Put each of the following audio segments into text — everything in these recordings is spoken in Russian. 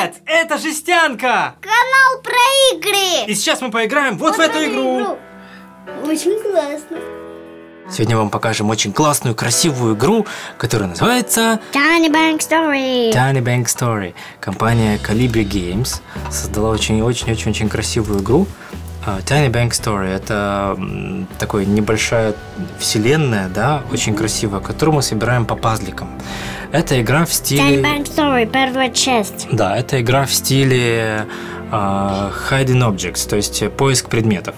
Привет! Это Жестянка! Канал про игры! И сейчас мы поиграем вот в эту игру. Очень классно. Сегодня мы вам покажем очень классную, красивую игру, которая называется Tiny Bank Story. Tiny Bank Story. Компания Colibri Games создала очень красивую игру. Tiny Bank Story — это такая небольшая вселенная, да, очень красивая, которую мы собираем по пазликам. Это игра в стиле... Tiny Bank Story, первая часть. Да, это игра в стиле Hidden Objects, то есть поиск предметов.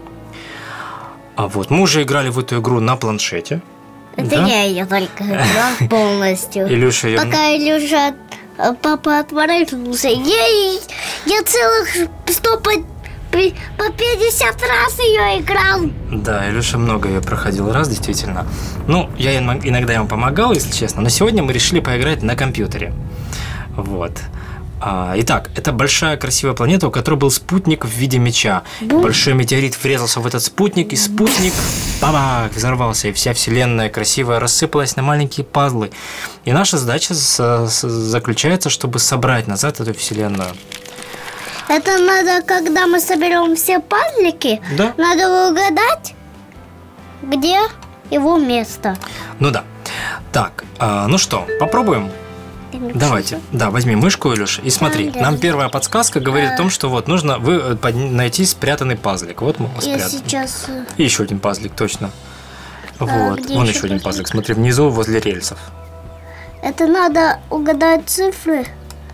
А вот мы уже играли в эту игру на планшете. Это да? я ее только играл полностью. Илюша ее... Пока Илюша папа отворачивался, я целых 100 по 50 раз ее играл. Да, Илюша много ее проходил раз, действительно. Ну, я иногда ему помогал, если честно. Но сегодня мы решили поиграть на компьютере. Вот. Итак, это большая красивая планета, у которой был спутник в виде меча. Большой метеорит врезался в этот спутник, и спутник бабах, взорвался, и вся вселенная красивая рассыпалась на маленькие пазлы. И наша задача заключается, чтобы собрать назад эту вселенную. Это надо, когда мы соберем все пазлики, да? Надо угадать, где его место. Ну да. Так, ну что, попробуем? Давайте, да, возьми мышку, Илюша, и смотри, нам первая подсказка говорит о том, что вот нужно найти спрятанный пазлик. Вот мы его спрятали. Сейчас... И еще один пазлик, точно. Вот, вон еще один пазлик, смотри, внизу возле рельсов. Это надо угадать цифры.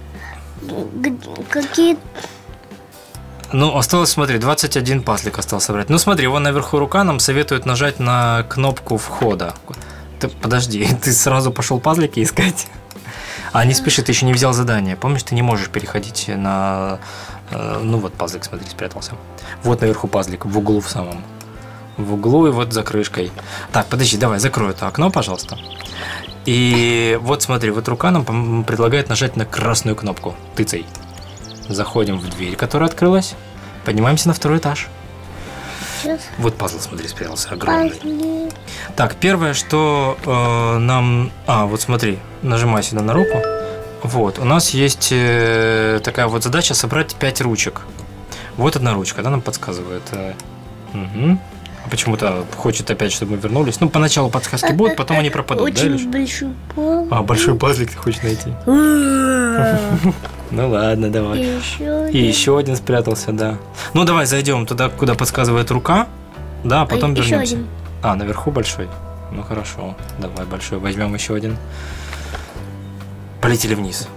Какие... Ну, осталось, смотри, 21 пазлик осталось собрать. Ну, смотри, вон наверху рука нам советует нажать на кнопку входа. Подожди, ты сразу пошел пазлики искать? Не спеши, ты еще не взял задание. Помнишь, ты не можешь переходить на... Ну вот пазлик, смотри, спрятался. Вот наверху пазлик, в углу в самом. В углу и вот за крышкой. Так, подожди, давай, закрой это окно, пожалуйста. И вот смотри, вот рука нам предлагает нажать на красную кнопку. Тыцей. Заходим в дверь, которая открылась. Поднимаемся на второй этаж. Сейчас. Вот пазл, смотри, спрятался, огромный. Пазли. Так, первое, что нам... вот смотри, нажимай сюда на руку. Вот, у нас есть такая вот задача собрать 5 ручек. Вот одна ручка, да, нам подсказывает. Угу. Почему-то хочет опять, чтобы мы вернулись. Ну, поначалу подсказки будут, потом они пропадут, да, Илюш? Большой пазл. Большой пазлик ты хочешь найти. Ну ладно, давай. И еще один спрятался, да. Ну давай зайдем туда, куда подсказывает рука. Да, потом вернемся. Один. Наверху большой. Ну хорошо, давай большой возьмем еще один. Полетели вниз.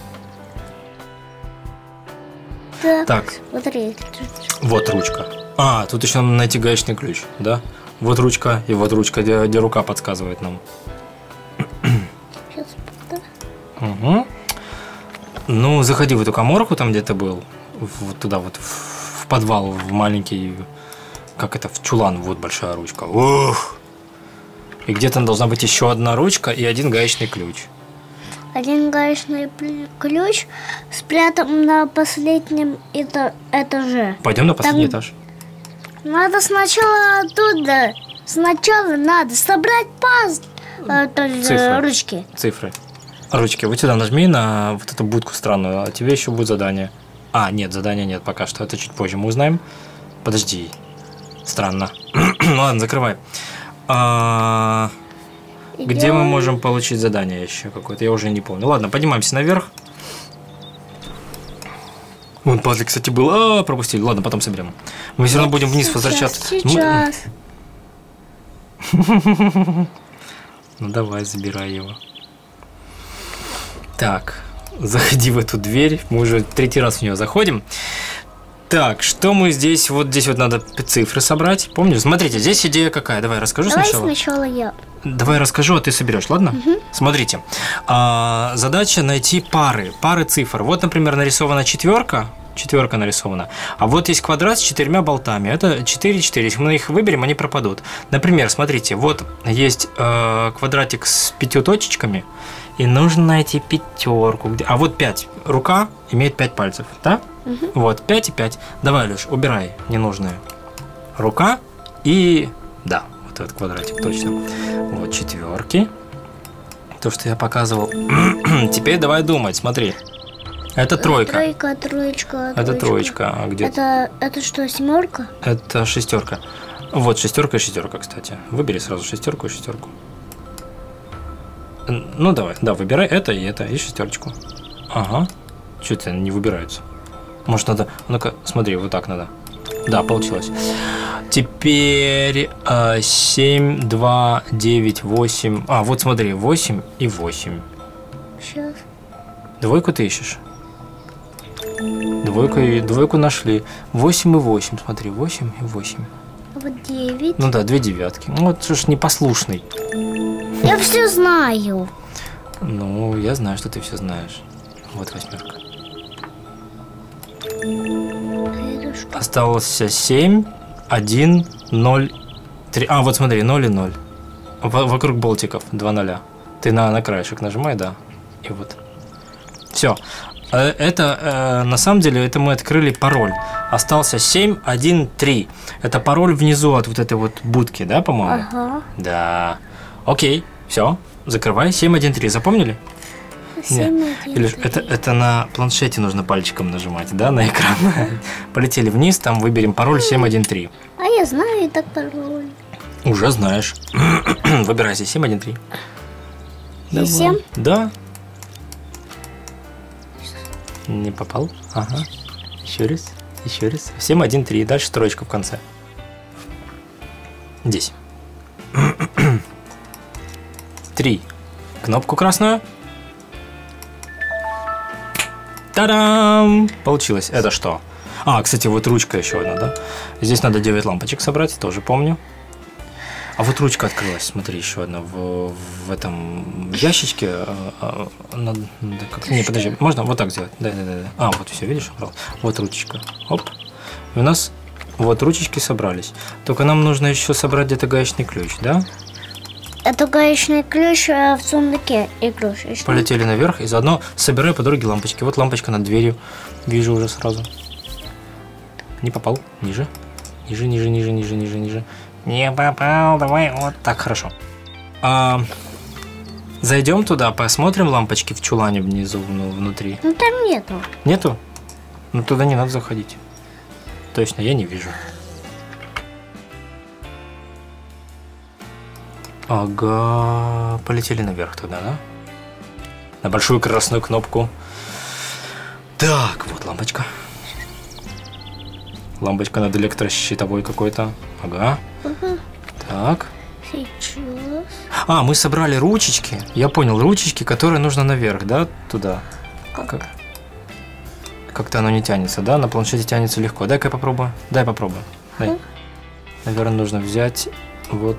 Так. Вот ручка. Тут еще надо найти гаечный ключ, да? Вот ручка и вот ручка, где рука подсказывает нам. Сейчас, да. Угу. Ну, заходи в эту каморку, там где ты был, вот туда вот, в подвал, в маленький, как это, в чулан, вот большая ручка. Ух! И где-то должна быть еще одна ручка и один гаечный ключ. Один гаечный ключ спрятан на последнем этаже. Пойдем на последний этаж. Надо сначала оттуда. Сначала надо собрать ручки. Цифры. Ручки. Вот сюда нажми на вот эту будку странную, а тебе еще будет задание. Нет, задания нет пока что. Это чуть позже мы узнаем. Подожди. Странно. Ладно, закрывай. Где мы можем получить задание еще какое-то? Я уже не помню. Ладно, поднимаемся наверх. Вон пазлик, кстати, был. Пропустили. Ладно, потом соберем. Мы все равно будем вниз возвращаться. Сейчас. Ну давай, забирай его. Так, заходи в эту дверь. Мы уже 3-й раз в нее заходим. Так, что мы здесь? Вот здесь вот надо цифры собрать. Помнишь? Смотрите, здесь идея какая. Давай расскажу сначала. Давай сначала я. Давай расскажу, а ты соберешь, ладно? Угу. Смотрите. Задача найти пары цифр. Вот, например, нарисована четверка. Четверка нарисована. А вот есть квадрат с 4 болтами. Это 4, 4. Если мы их выберем, они пропадут. Например, смотрите, вот есть квадратик с 5 точечками. И нужно найти пятерку. А вот 5. Рука имеет 5 пальцев, да? Угу. Вот, 5 и 5. Давай, Леш, убирай ненужные. Рука и... Да, вот этот квадратик, точно. Вот четверки. То, что я показывал. Теперь давай думать, смотри. Это тройка. Тройка, троечка. Это троечка. А где? Это что, семерка? Это шестерка. Вот шестерка и шестерка, кстати. Выбери сразу шестерку и шестерку. Ну давай, да, выбирай это, и шестерочку. Ага. Что это не выбираются? Может надо. Ну-ка, смотри, вот так надо. Да, получилось. Теперь 7, 2, 9, 8. А, вот смотри, 8 и 8. Сейчас. Двойку ты ищешь? Двойку нашли. 8 и 8, смотри, 8 и 8. Вот 9. Ну да, 2 девятки. Ну вот что ж непослушный. Я все знаю. Ну, я знаю, что ты все знаешь. Вот восьмерка. Осталось 7, 1, 0, 3. А, вот смотри, 0 и 0. Вокруг болтиков 2 0. Ты на краешек нажимай, да. И вот. Все. Это, на самом деле, это мы открыли пароль. Остался 7, 1, 3. Это пароль внизу от вот этой вот будки, да, по-моему? Ага. Да. Окей, все. Закрывай. 7, 1, 3. Запомнили? 7, 1, Или это на планшете нужно пальчиком нажимать, да, на экран. Полетели вниз, там выберем пароль 713. А я знаю и так пароль. Уже знаешь. Выбирайся 713. И 7? Да. Не попал? Ага. Еще раз. Еще раз. 713. Дальше троечка в конце. Здесь. 3. Кнопку красную. Та-дам! Получилось. Это что? А, кстати, вот ручка еще одна, да? Здесь надо 9 лампочек собрать, тоже помню. А вот ручка открылась, смотри, еще одна в этом ящичке. Не, подожди, можно вот так сделать? Да. А, вот все, видишь? Вот ручечка. Оп. И у нас вот ручечки собрались. Только нам нужно еще собрать где-то гаечный ключ, да? Это гаечный ключ в сундуке игрушечный. Полетели наверх и заодно собираю по дороге лампочки. Вот лампочка над дверью. Вижу уже сразу. Не попал. Ниже. Ниже. Не попал. Давай. Вот так, хорошо. Зайдем туда, посмотрим лампочки в чулане внизу, внутри. Ну там нету. Нету? Ну туда не надо заходить. Точно, я не вижу. Ага, полетели наверх тогда, да? На большую красную кнопку. Так, вот лампочка. Лампочка над электрощитовой какой-то. Ага. Так. Сейчас. А, мы собрали ручечки. Я понял, ручечки, которые нужно наверх, да? Туда. Как-то оно не тянется, да? На планшете тянется легко. Дай-ка я попробую. Дай попробую. Дай. Наверное, нужно взять вот.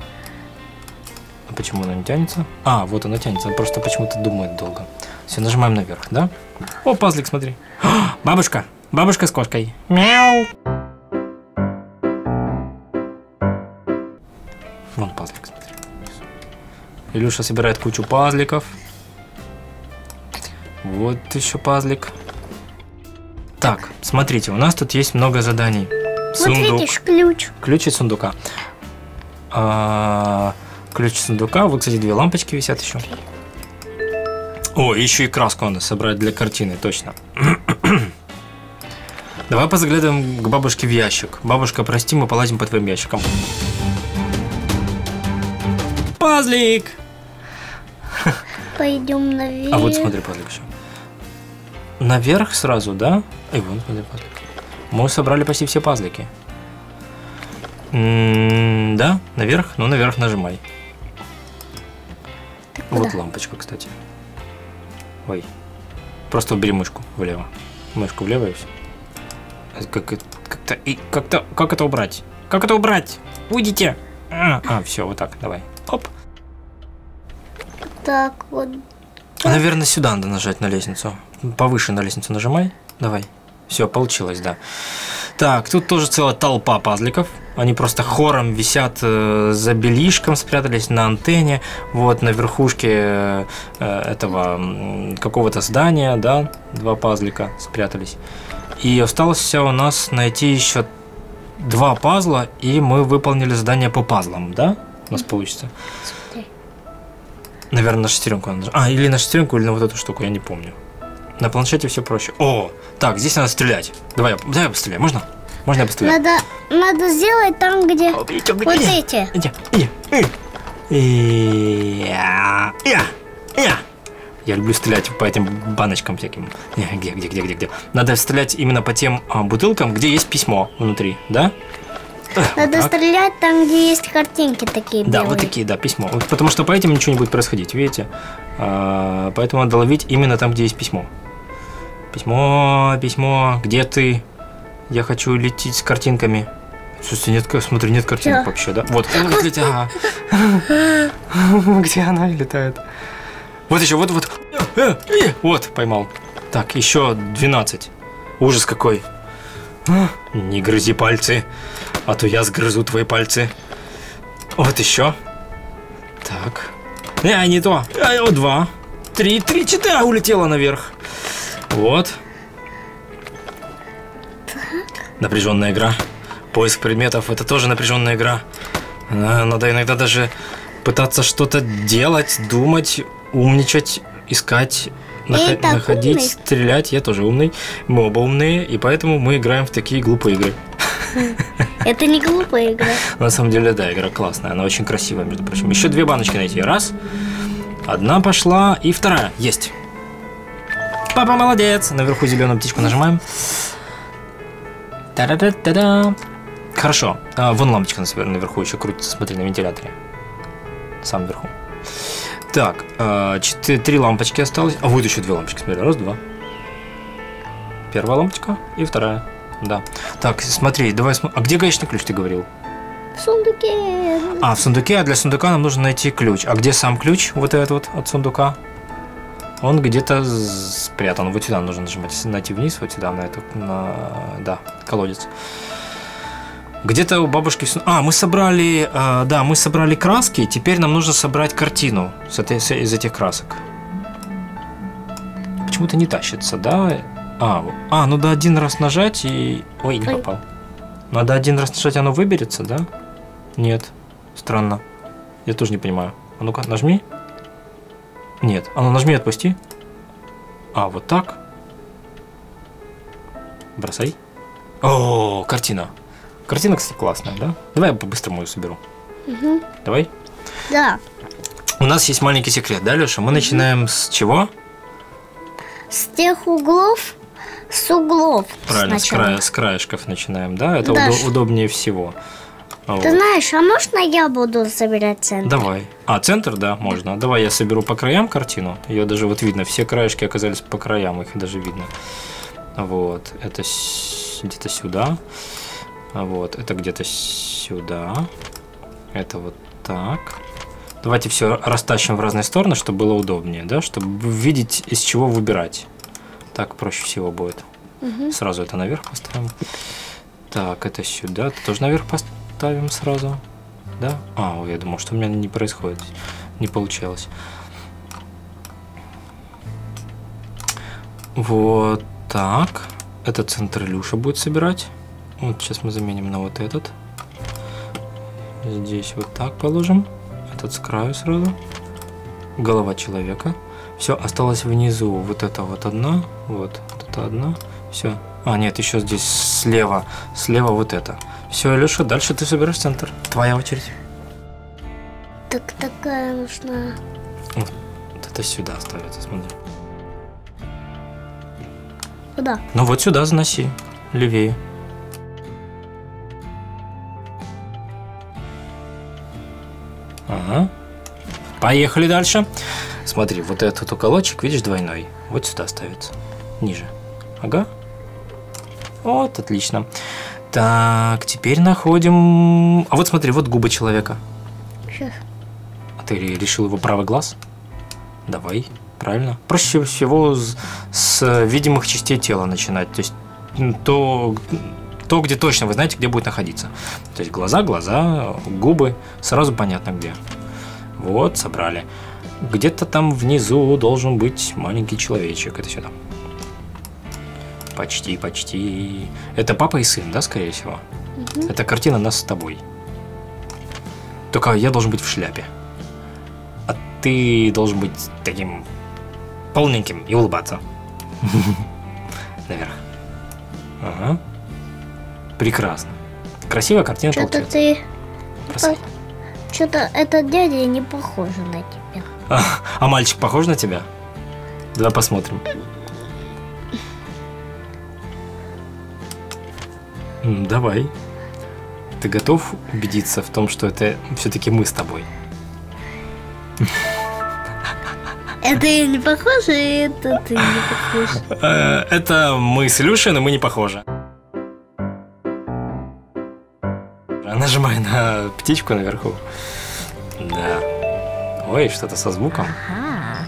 Почему оно не тянется? А, вот оно тянется, он просто почему-то думает долго. Все, нажимаем наверх, да? О, пазлик, смотри. Бабушка! Бабушка с кошкой. Мяу! Вон пазлик, смотри. Илюша собирает кучу пазликов. Вот еще пазлик. Так, смотрите, у нас тут есть много заданий. Сундук. Вот видишь, ключ. Ключ из сундука. Ключ сундука. Вот, кстати, 2 лампочки висят еще. О, еще и краску надо собрать для картины, точно. Давай позаглядываем к бабушке в ящик. Бабушка, прости, мы полазим по твоим ящикам. Пазлик! Пойдем наверх. А вот смотри, пазлик еще. Наверх сразу, да? И вон, смотри, пазлик. Мы собрали почти все пазлики. Да, наверх, ну наверх нажимай. Вот лампочка, кстати. Ой. Просто убери мышку влево. Мышку влево и все. Как это убрать? Как это убрать? Уйдите! Все, вот так, давай. Оп. Так, вот. Наверное, сюда надо нажать на лестницу. Повыше на лестницу нажимай. Давай. Все, получилось, да. Так, тут тоже целая толпа пазликов. Они просто хором висят за белишком, спрятались на антенне. Вот на верхушке этого какого-то здания, да, 2 пазлика спрятались. И осталось у нас найти еще 2 пазла, и мы выполнили задание по пазлам, да? У нас получится. Смотри. Наверное, на шестеренку надо. Или на шестеренку, или на вот эту штуку, я не помню. На планшете все проще. О, так, здесь надо стрелять. Давай я постреляю. Можно? Можно я постреляю? Надо сделать там, где вот эти. Я люблю стрелять по этим баночкам всяким. Где? Надо стрелять именно по тем бутылкам, где есть письмо внутри, да? Надо стрелять там, где есть картинки такие белые. Да, вот такие, да, письмо. Вот, потому что по этим ничего не будет происходить, видите? Поэтому надо ловить именно там, где есть письмо. Письмо, где ты? Я хочу лететь с картинками. Слушайте, смотри, нет картинок вообще, да? Вот, летит, Где она летает? Вот еще, вот, поймал. Так, еще 12. Ужас какой. Не грызи пальцы, а то я сгрызу твои пальцы. Вот еще. Так. Не то. 2. 3, 4. Улетела наверх. Вот. Напряженная игра. Поиск предметов — это тоже напряженная игра. Надо иногда даже пытаться что-то делать, думать, умничать, искать, находить, умный. Стрелять. Я тоже умный. Мы оба умные, и поэтому мы играем в такие глупые игры. Это не глупая игра. На самом деле, да, игра классная. Она очень красивая, между прочим. Еще 2 баночки найти. Раз. Одна пошла, и вторая. Есть. Папа молодец. Наверху зеленую птичку нажимаем. Та-да-да-да-да. Хорошо. Вон лампочка наверху еще крутится. Смотри, на вентиляторе. Сам вверху. Так, 3 лампочки осталось. А вот еще 2 лампочки. Смотри, раз, 2. Первая лампочка и вторая. Да. Так, смотри, давай смотри. А где гаечный ключ, ты говорил? В сундуке. В сундуке. А для сундука нам нужно найти ключ. А где сам ключ? Вот этот вот от сундука. Он где-то спрятан. Вот сюда нужно нажимать. Найти вниз, вот сюда, да, колодец. Где-то у бабушки... мы собрали... мы собрали краски. Теперь нам нужно собрать картину из этих красок. Почему-то не тащится, да? Надо 1 раз нажать и... Ой, не попал. Надо 1 раз нажать, оно выберется, да? Нет. Странно. Я тоже не понимаю. А ну-ка, нажми. Нет. Нажми и отпусти. Вот так. Бросай. О, картина. Картина, кстати, классная, да? Давай я по-быстрому ее соберу. Угу. Давай? Да. У нас есть маленький секрет, да, Леша? Мы начинаем с чего? С тех углов, с углов. Правильно, с краешков начинаем, да? Это удобнее всего. Ты знаешь, можно я буду собирать центр? Давай. Центр, да, можно. Давай я соберу по краям картину. Ее даже вот видно, все краешки оказались по краям, их даже видно. Вот, это где-то сюда. Вот, это где-то сюда. Это вот так. Давайте все растащим в разные стороны, чтобы было удобнее, да? Чтобы видеть, из чего выбирать. Так проще всего будет. Угу. Сразу это наверх поставим. Так, это сюда. Тоже наверх поставим сразу. Да? Я думал, что у меня не происходит. Не получилось. Вот так. Это центр Илюша будет собирать. Вот сейчас мы заменим на вот этот. Здесь вот так положим. Этот с краю сразу. Голова человека. Все, осталось внизу. Вот это вот одна. Вот это одна. Все. Нет, еще здесь слева. Слева вот это. Все, Илюша, дальше ты собираешь центр. Твоя очередь. Так такая нужна. Вот это сюда ставится, смотри. Куда? Ну вот сюда заноси. Левее. Ага. Поехали дальше. Смотри, вот этот уголочек, видишь, двойной. Вот сюда ставится. Ниже. Ага. Вот, отлично. Так, теперь находим... вот смотри, вот губы человека. Сейчас. Ты решил его правый глаз? Давай, правильно. Проще всего с видимых частей тела начинать. То есть то, где точно вы знаете, где будет находиться. То есть глаза, губы, сразу понятно где. Вот, собрали. Где-то там внизу должен быть маленький человечек. Это сюда. Почти. Это папа и сын, да, скорее всего? Угу. Это картина нас с тобой. Только я должен быть в шляпе. А ты должен быть таким полненьким и улыбаться. Наверх. Ага. Прекрасно. Красивая картина Что-то получается. ты... Что-то этот дядя не похож на тебя. А мальчик похож на тебя? Давай посмотрим. Давай. Ты готов убедиться в том, что это все-таки мы с тобой? Это я не похожа, и это ты не похож. Это мы с Илюшей, но мы не похожи. Нажимай на птичку наверху. Да. Ой, что-то со звуком. Ага.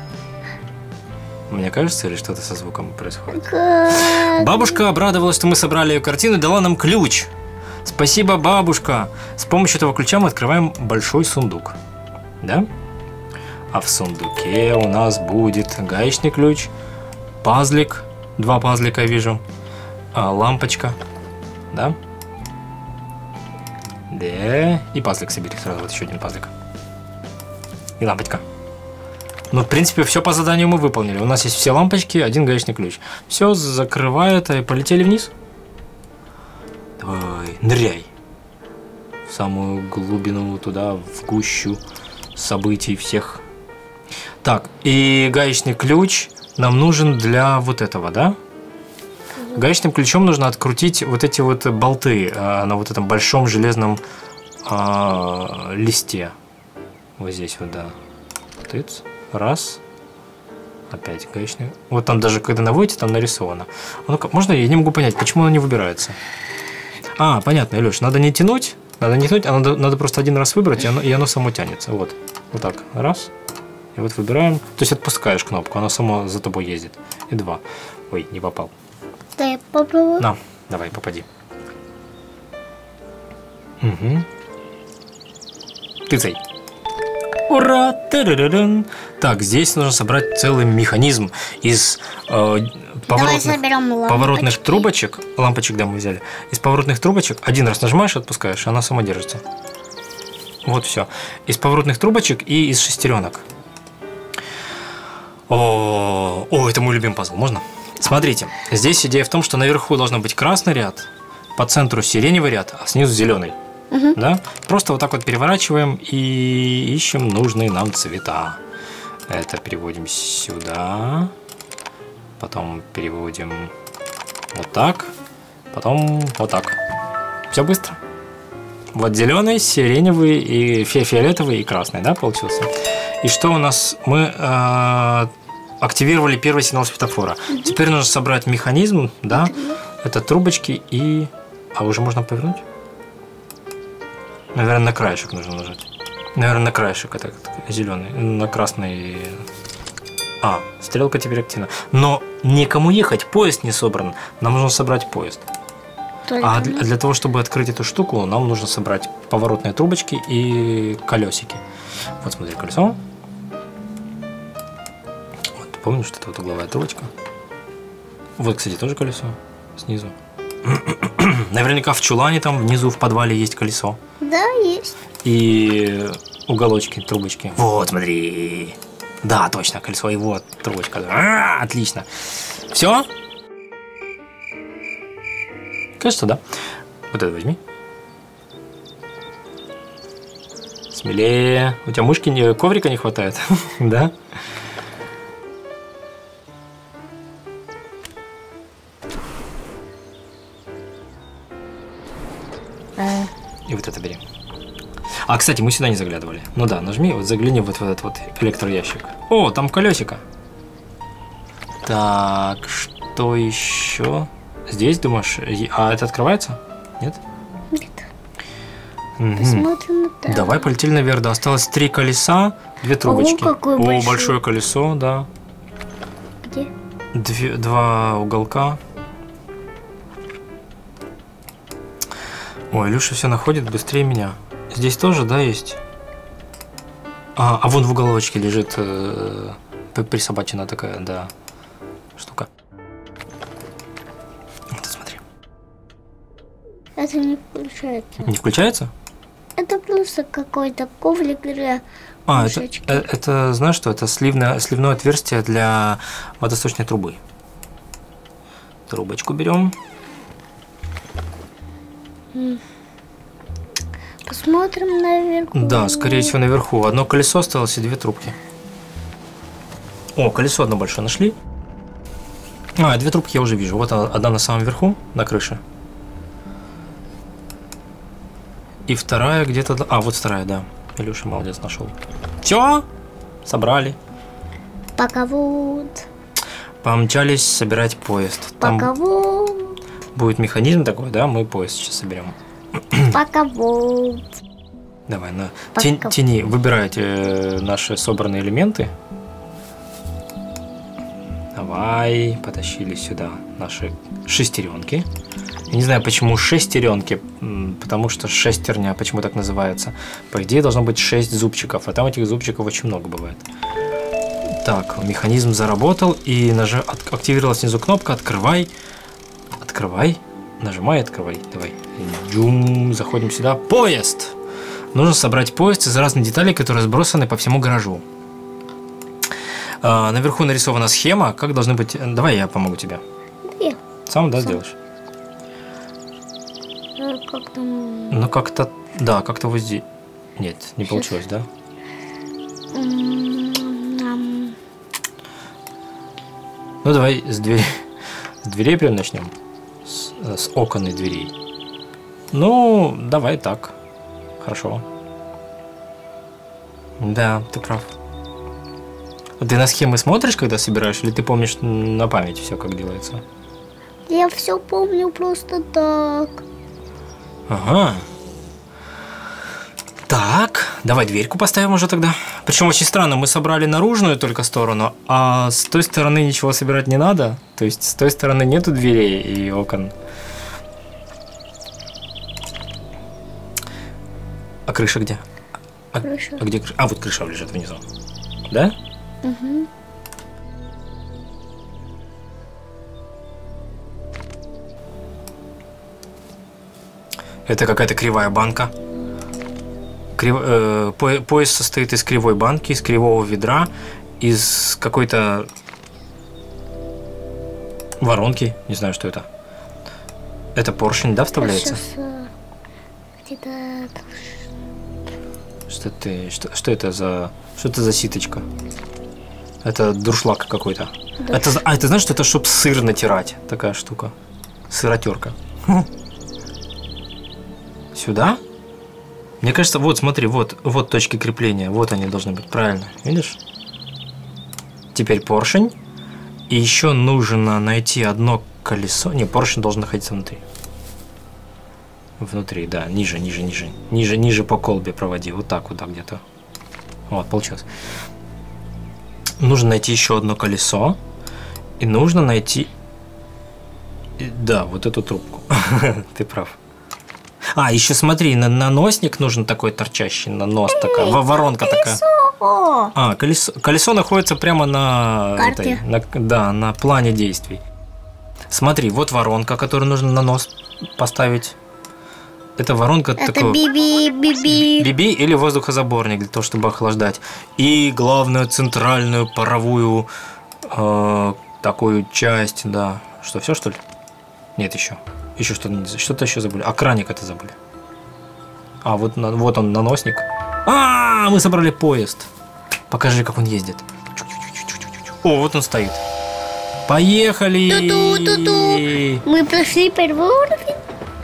Мне кажется, или что-то со звуком происходит? Как? Бабушка обрадовалась, что мы собрали ее картину, и дала нам ключ. Спасибо, бабушка. С помощью этого ключа мы открываем большой сундук. Да? А в сундуке у нас будет гаечный ключ, пазлик, 2 пазлика я вижу, лампочка, да? Да, и пазлик собери сразу, вот еще один пазлик. И лампочка. Ну, в принципе, все по заданию мы выполнили. У нас есть все лампочки, 1 гаечный ключ. Все, закрывай это и полетели вниз. Давай, ныряй. В самую глубину туда, в гущу событий всех. Так, и гаечный ключ нам нужен для вот этого, да? Гаечным ключом нужно открутить вот эти вот болты на вот этом большом железном листе. Вот здесь вот, да. Тыц. Раз. Опять гаечный. Вот там даже, когда наводите, там нарисовано. Ну-ка, можно? Я не могу понять, почему оно не выбирается. А, понятно, Илюш, надо не тянуть, а надо просто один раз выбрать, и оно само тянется. Вот. Вот так. Раз. И вот выбираем. То есть отпускаешь кнопку, оно само за тобой ездит. И 2. Ой, не попал. Дай попробую. На, давай, попади. Угу. Тыцай. Ура! Та-ра-ра-ран. Так, здесь нужно собрать целый механизм из поворотных трубочек. Лампочек, да, мы взяли. Из поворотных трубочек. Один раз нажимаешь, отпускаешь, она сама держится. Вот все. Из поворотных трубочек и из шестеренок. О, это мой любимый пазл. Можно? Смотрите, здесь идея в том, что наверху должен быть красный ряд, по центру сиреневый ряд, а снизу зеленый. Угу. Да? Просто вот так вот переворачиваем и ищем нужные нам цвета. Это переводим сюда, потом переводим вот так, потом вот так. Все быстро. Вот зеленый, сиреневый, и фиолетовый и красный, да, получился. И что у нас? Мы активировали первый сигнал светофора. Теперь нужно собрать механизм, да, это трубочки и... А уже можно повернуть? Наверное, на краешек нужно нажать. Наверное, на краешек, это зеленый, на красный. А, стрелка теперь активна. Но некому ехать, поезд не собран. Нам нужно собрать поезд. А для того, чтобы открыть эту штуку, нам нужно собрать поворотные трубочки и колесики. Вот смотри, колесо. Вот, помнишь, что это вот угловая трубочка? Вот, кстати, тоже колесо снизу. Наверняка в чулане там внизу в подвале есть колесо. Да, есть. И уголочки, трубочки. Вот, смотри. Да, точно, колесо. И вот трубочка. Отлично. Все? Кажется, да. Вот это возьми. Смелее. У тебя мышки коврика не хватает? Да? И вот это бери. А, кстати, мы сюда не заглядывали. Ну да, нажми, вот загляни вот в этот вот электроящик. О, там колесико. Так, что еще? Здесь, думаешь? А это открывается? Нет? Нет. Посмотрим на это. Давай полетели наверх. Да, осталось 3 колеса, 2 трубочки. О, какое большое. Большое колесо, да. Где? 2 уголка. Ой, Илюша все находит быстрее меня. Здесь тоже, да, есть? А вон в уголочке лежит присобачена такая, да, штука. Вот, смотри. Это не включается. Не включается? Это просто какой-то коврик для это знаешь что? Это сливное отверстие для водосточной трубы. Трубочку берем. Посмотрим наверху. Да, скорее всего, наверху. Одно колесо осталось и 2 трубки. О, колесо одно большое нашли. 2 трубки я уже вижу. Вот одна на самом верху, на крыше. И вторая где-то... вот вторая, да. Илюша молодец, нашел. Все, собрали. Пока вот. Помчались собирать поезд. Там Пока вот. будет механизм такой, да? Мы поезд сейчас соберем. Пока вот. Давай, на Пока. тяни, выбирайте наши собранные элементы. Давай, потащили сюда наши шестеренки. Я не знаю, почему шестеренки, потому что шестерня, почему так называется. По идее, должно быть 6 зубчиков, а там этих зубчиков очень много бывает. Так, механизм заработал, и активировалась внизу кнопка «Открывай». Открывай. Нажимай «Открывай». Давай. Джум, заходим сюда. Поезд! Нужно собрать поезд из разных деталей, которые сбросаны по всему гаражу. Наверху нарисована схема, как должны быть... Давай я помогу тебе. Я. Сам, да, сделаешь? Как там? Ну, как-то... Да, как-то вот здесь... Нет, не получилось, да? Ну, давай с дверей прям начнем. С окон и дверей. Ну, давай так. Хорошо. Да, ты прав. Ты на схемы смотришь, когда собираешь, или ты помнишь на память все, как делается? Я все помню просто так. Ага. Так, давай дверьку поставим уже тогда. Причем очень странно, мы собрали наружную только сторону, а с той стороны ничего собирать не надо. То есть с той стороны нету дверей и окон. А крыша где? Крыша. А где крыша? А вот крыша лежит внизу. Да? Угу. Это какая-то кривая банка. Поезд состоит из кривой банки, из кривого ведра, из какой-то воронки. Не знаю, что это. Это поршень, да, вставляется? Сейчас где-то... Что это за ситочка? Это дуршлаг какой-то. Да. Это знаешь, что это чтобы сыр натирать? Такая штука. Сыротерка. Сюда? Мне кажется, вот смотри, вот точки крепления. Вот они должны быть, правильно. Видишь? Теперь поршень. И еще нужно найти одно колесо. Не, поршень должен находиться внутри. Внутри, да, ниже по колбе проводи, вот так вот, да, где-то. Вот, получилось. Нужно найти еще одно колесо. И нужно найти... Да, вот эту трубку. Ты прав. А, еще смотри, наносник нужен такой торчащий, нанос такая, воронка такая. А, колесо находится прямо на... карте. На плане действий. Смотри, вот воронка, которую нужно на нос поставить. Это воронка Это такой... биби. Биби или воздухозаборник для того, чтобы охлаждать. И главную центральную паровую такую часть, да. Что, все, что ли? Нет, еще. Еще что-то еще забыли. А краник это забыли. А, вот он, наносник. Мы собрали поезд. Покажи, как он ездит. О, вот он стоит. Поехали! Ту-ту-ту-ту. Мы прошли первый уровень.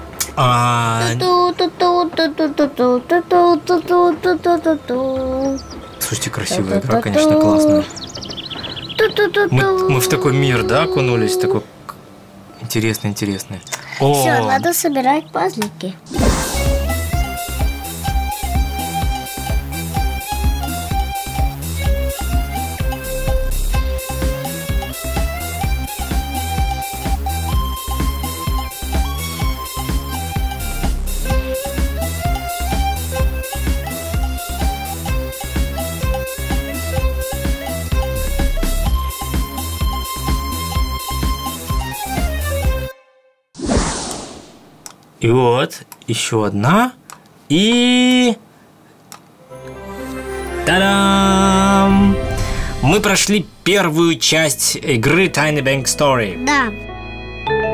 Слушайте, красивая игра, конечно, классная. Мы в такой мир, да, окунулись, такой интересный. Все, надо собирать пазлики. И вот, еще одна. И... Та-дам! Мы прошли первую часть игры Tiny Bank Story. Да.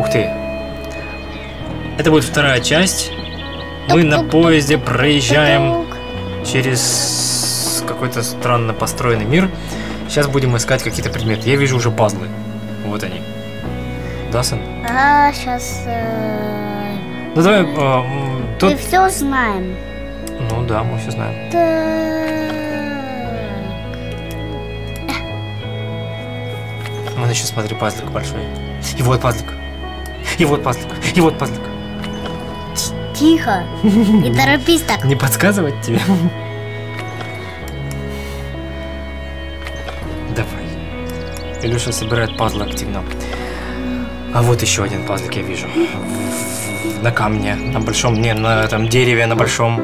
Ух ты. Это будет вторая часть. Мы на поезде проезжаем через какой-то странно построенный мир. Сейчас будем искать какие-то предметы. Я вижу уже пазлы. Вот они. Да, сын? А, сейчас... Ну давай... Мы тут... все знаем. Ну да, мы все знаем. Вон еще, смотри, пазлик большой. И вот пазлик. И вот пазлик. И вот пазлик. Тихо. Не торопись так. Не подсказывать тебе? Давай. Илюша собирает пазлы активно. А вот еще один пазлик я вижу. На камне, на большом, не, на этом дереве, на большом.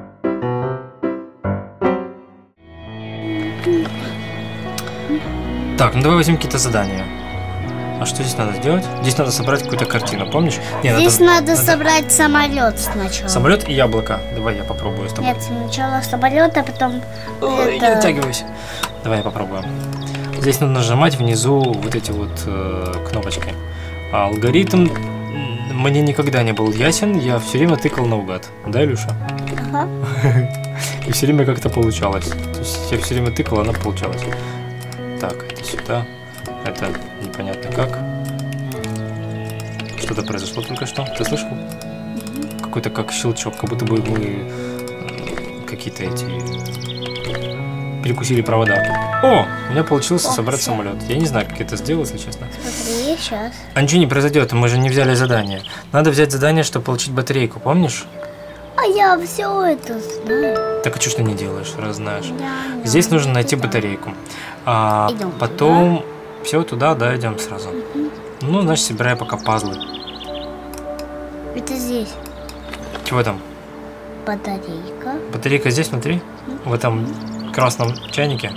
Так, ну давай возьмем какие-то задания. А что здесь надо сделать? Здесь надо собрать какую-то картину, помнишь? Не, Здесь надо собрать самолет сначала. Самолет и яблоко. Давай я попробую с тобой. Нет, сначала самолет, а потом... Ой, не вытягивайся. Давай я попробую. Здесь нужно нажимать внизу вот эти вот кнопочки. А алгоритм мне никогда не был ясен, я все время тыкал наугад. Да, Илюша? Ага. И все время как-то получалось. То есть я все время тыкал, она получалась. Так, это сюда. Это непонятно как. Что-то произошло только что. Ты слышал? Какой-то как щелчок, как будто бы мы какие-то эти перекусили провода. О, у меня получилось собрать самолет. Я не знаю, как я это сделал, если честно. Смотри, сейчас. А ничего не произойдет, мы же не взяли задание. Надо взять задание, чтобы получить батарейку, помнишь? А я все это знаю. Так а что ж ты не делаешь, раз знаешь? Я Здесь нужно найти батарейку. А Идем потом все туда, да, идем сразу. Ну, значит, собирай пока пазлы. Это здесь Чего там? батарейка. Батарейка здесь, смотри. В этом красном чайнике.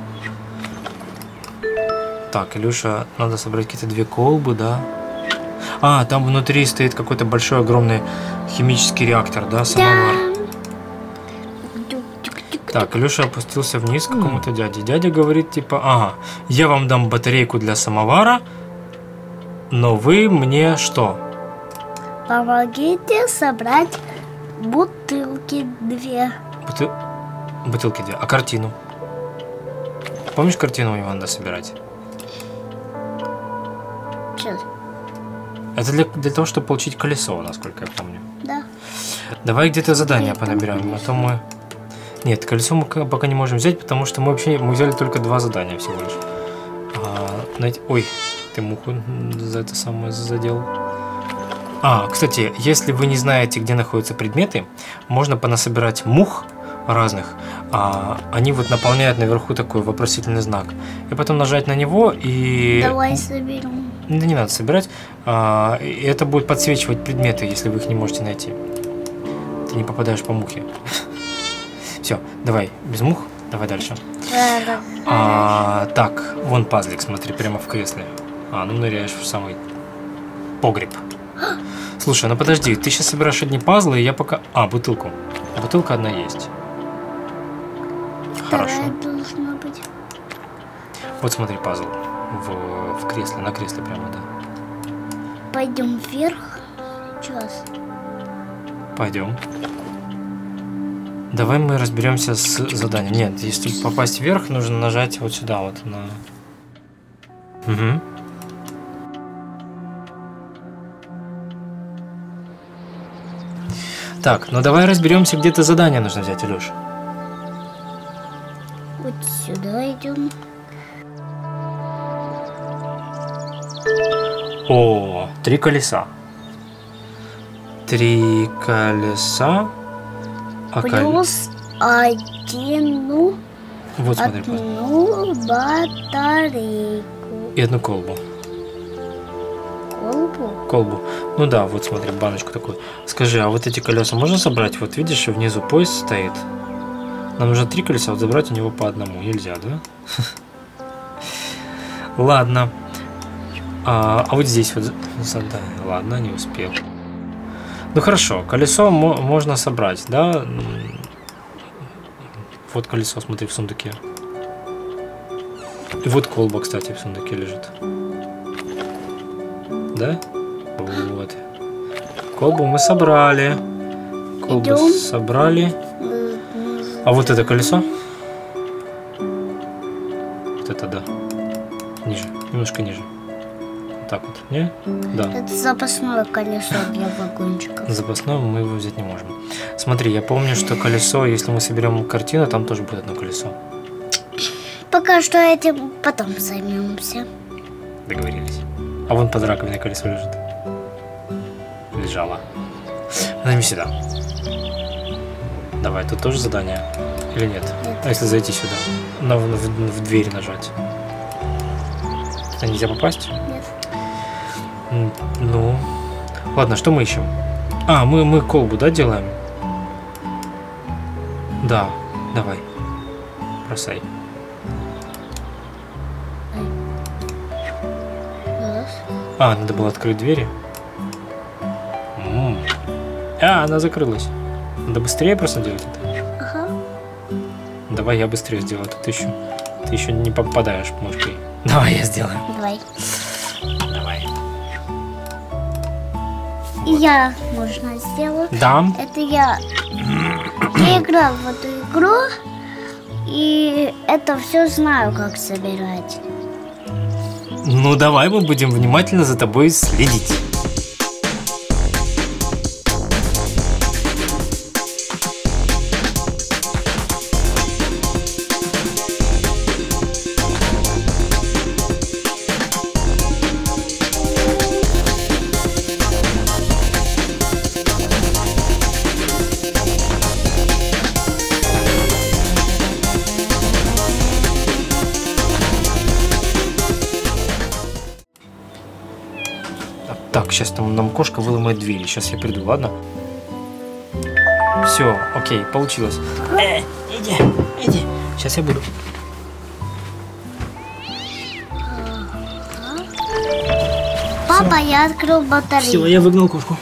Так, Илюша, надо собрать какие-то 2 колбы, да? А, там внутри стоит какой-то большой, огромный химический реактор, да, самовар. Так, Илюша опустился вниз к какому-то дяде. Дядя говорит, типа, ага, я вам дам батарейку для самовара, но вы мне что? Помогите собрать бутылки 2. Бутылки 2. А картину? Помнишь, картину у него надо собирать? Сейчас. Это для того, чтобы получить колесо, насколько я помню. Да. Давай где-то задание понаберем, а то мы... Нет, колесо мы пока не можем взять, потому что мы взяли только 2 задания всего лишь. Ой, ты муху за это самое задел. А, кстати, если вы не знаете, где находятся предметы, можно понасобирать мух разных. Они вот наполняют наверху такой вопросительный знак. И потом нажать на него и... Давай соберем. Да не надо собирать. И это будет подсвечивать предметы, если вы их не можете найти. Ты не попадаешь по мухе. Все, давай, без мух, давай дальше. Так, вон пазлик, смотри, прямо в кресле. Ну ныряешь в самый погреб. Слушай, ну подожди, ты сейчас собираешь одни пазлы, и я пока... бутылку. Бутылка одна есть. Хорошо. Должна быть. Вот смотри, пазл в кресле, на кресле прямо, да. Пойдем вверх. Сейчас. Пойдем. Давай мы разберемся с заданием. Нет, если попасть вверх, нужно нажать вот сюда, вот на... Угу. Так, ну давай разберемся, где-то задание нужно взять, Илюш. Вот сюда идем. О, 3 колеса. 3 колеса. Плюс одну, Вот смотри, одну батарейку. и 1 колбу. Колбу. Ну да, вот смотри, баночку такую. Скажи, а вот эти колеса можно собрать? Вот видишь, внизу поезд стоит. Нам нужно 3 колеса, вот забрать у него по одному. Нельзя, да? Ладно. А вот здесь вот задание. Ладно, не успел. Ну хорошо, колесо можно собрать, да? Вот колесо, смотри, в сундуке. И вот колба, кстати, в сундуке лежит. Да? Вот. Колбу мы собрали. Колбу Идем. собрали. А вот это колесо? Вот это да. Ниже, немножко ниже. Вот так вот. Не? Да. Это запасное колесо для вагончиков. Запасное мы его взять не можем. Смотри, я помню, что колесо, если мы соберем картину, там тоже будет одно колесо. Пока что этим потом займемся. Договорились. А вон под раковиной колесо лежит. Лежало. Ну, не сюда. Давай, тут тоже задание? Или нет? Нет. А если зайти сюда? В дверь нажать? Туда нельзя попасть? Нет. Ну... Ладно, что мы ищем? А, мы колбу, да, делаем? Да, давай. Бросай. Раз. А, надо было открыть двери. А, она закрылась. Надо быстрее просто делать это. Ага. Давай я быстрее сделаю. Ты еще не попадаешь мышкой. Давай я сделаю. Давай. Давай. И я, можно, сделаю. Да. Это я играл в эту игру, и это все знаю, как собирать. Ну давай мы будем внимательно за тобой следить. Так, сейчас нам кошка выломает двери. Сейчас я приду, ладно? Все, окей, получилось. Иди. Сейчас я буду. Папа, я открыл батарею. Все, я выгнал кошку.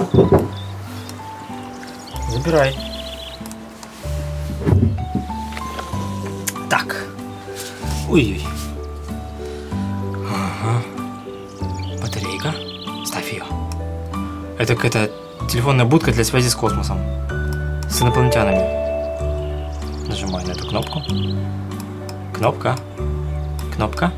Забирай. Так. Ой-ой. Ага. Батарейка. Ставь ее. Это какая-то телефонная будка для связи с космосом. С инопланетянами. Нажимай на эту кнопку. Кнопка. Кнопка.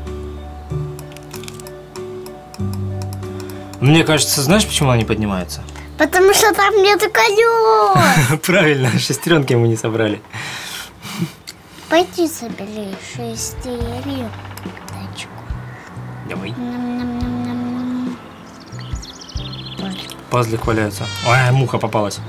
Мне кажется, знаешь, почему она не поднимается? Потому что там нет колес. Правильно, шестеренки мы не собрали. Пойди собери шестеренку. Давай. Ням-ням-ням-ням. Пазлик валяется. Ой, муха попалась.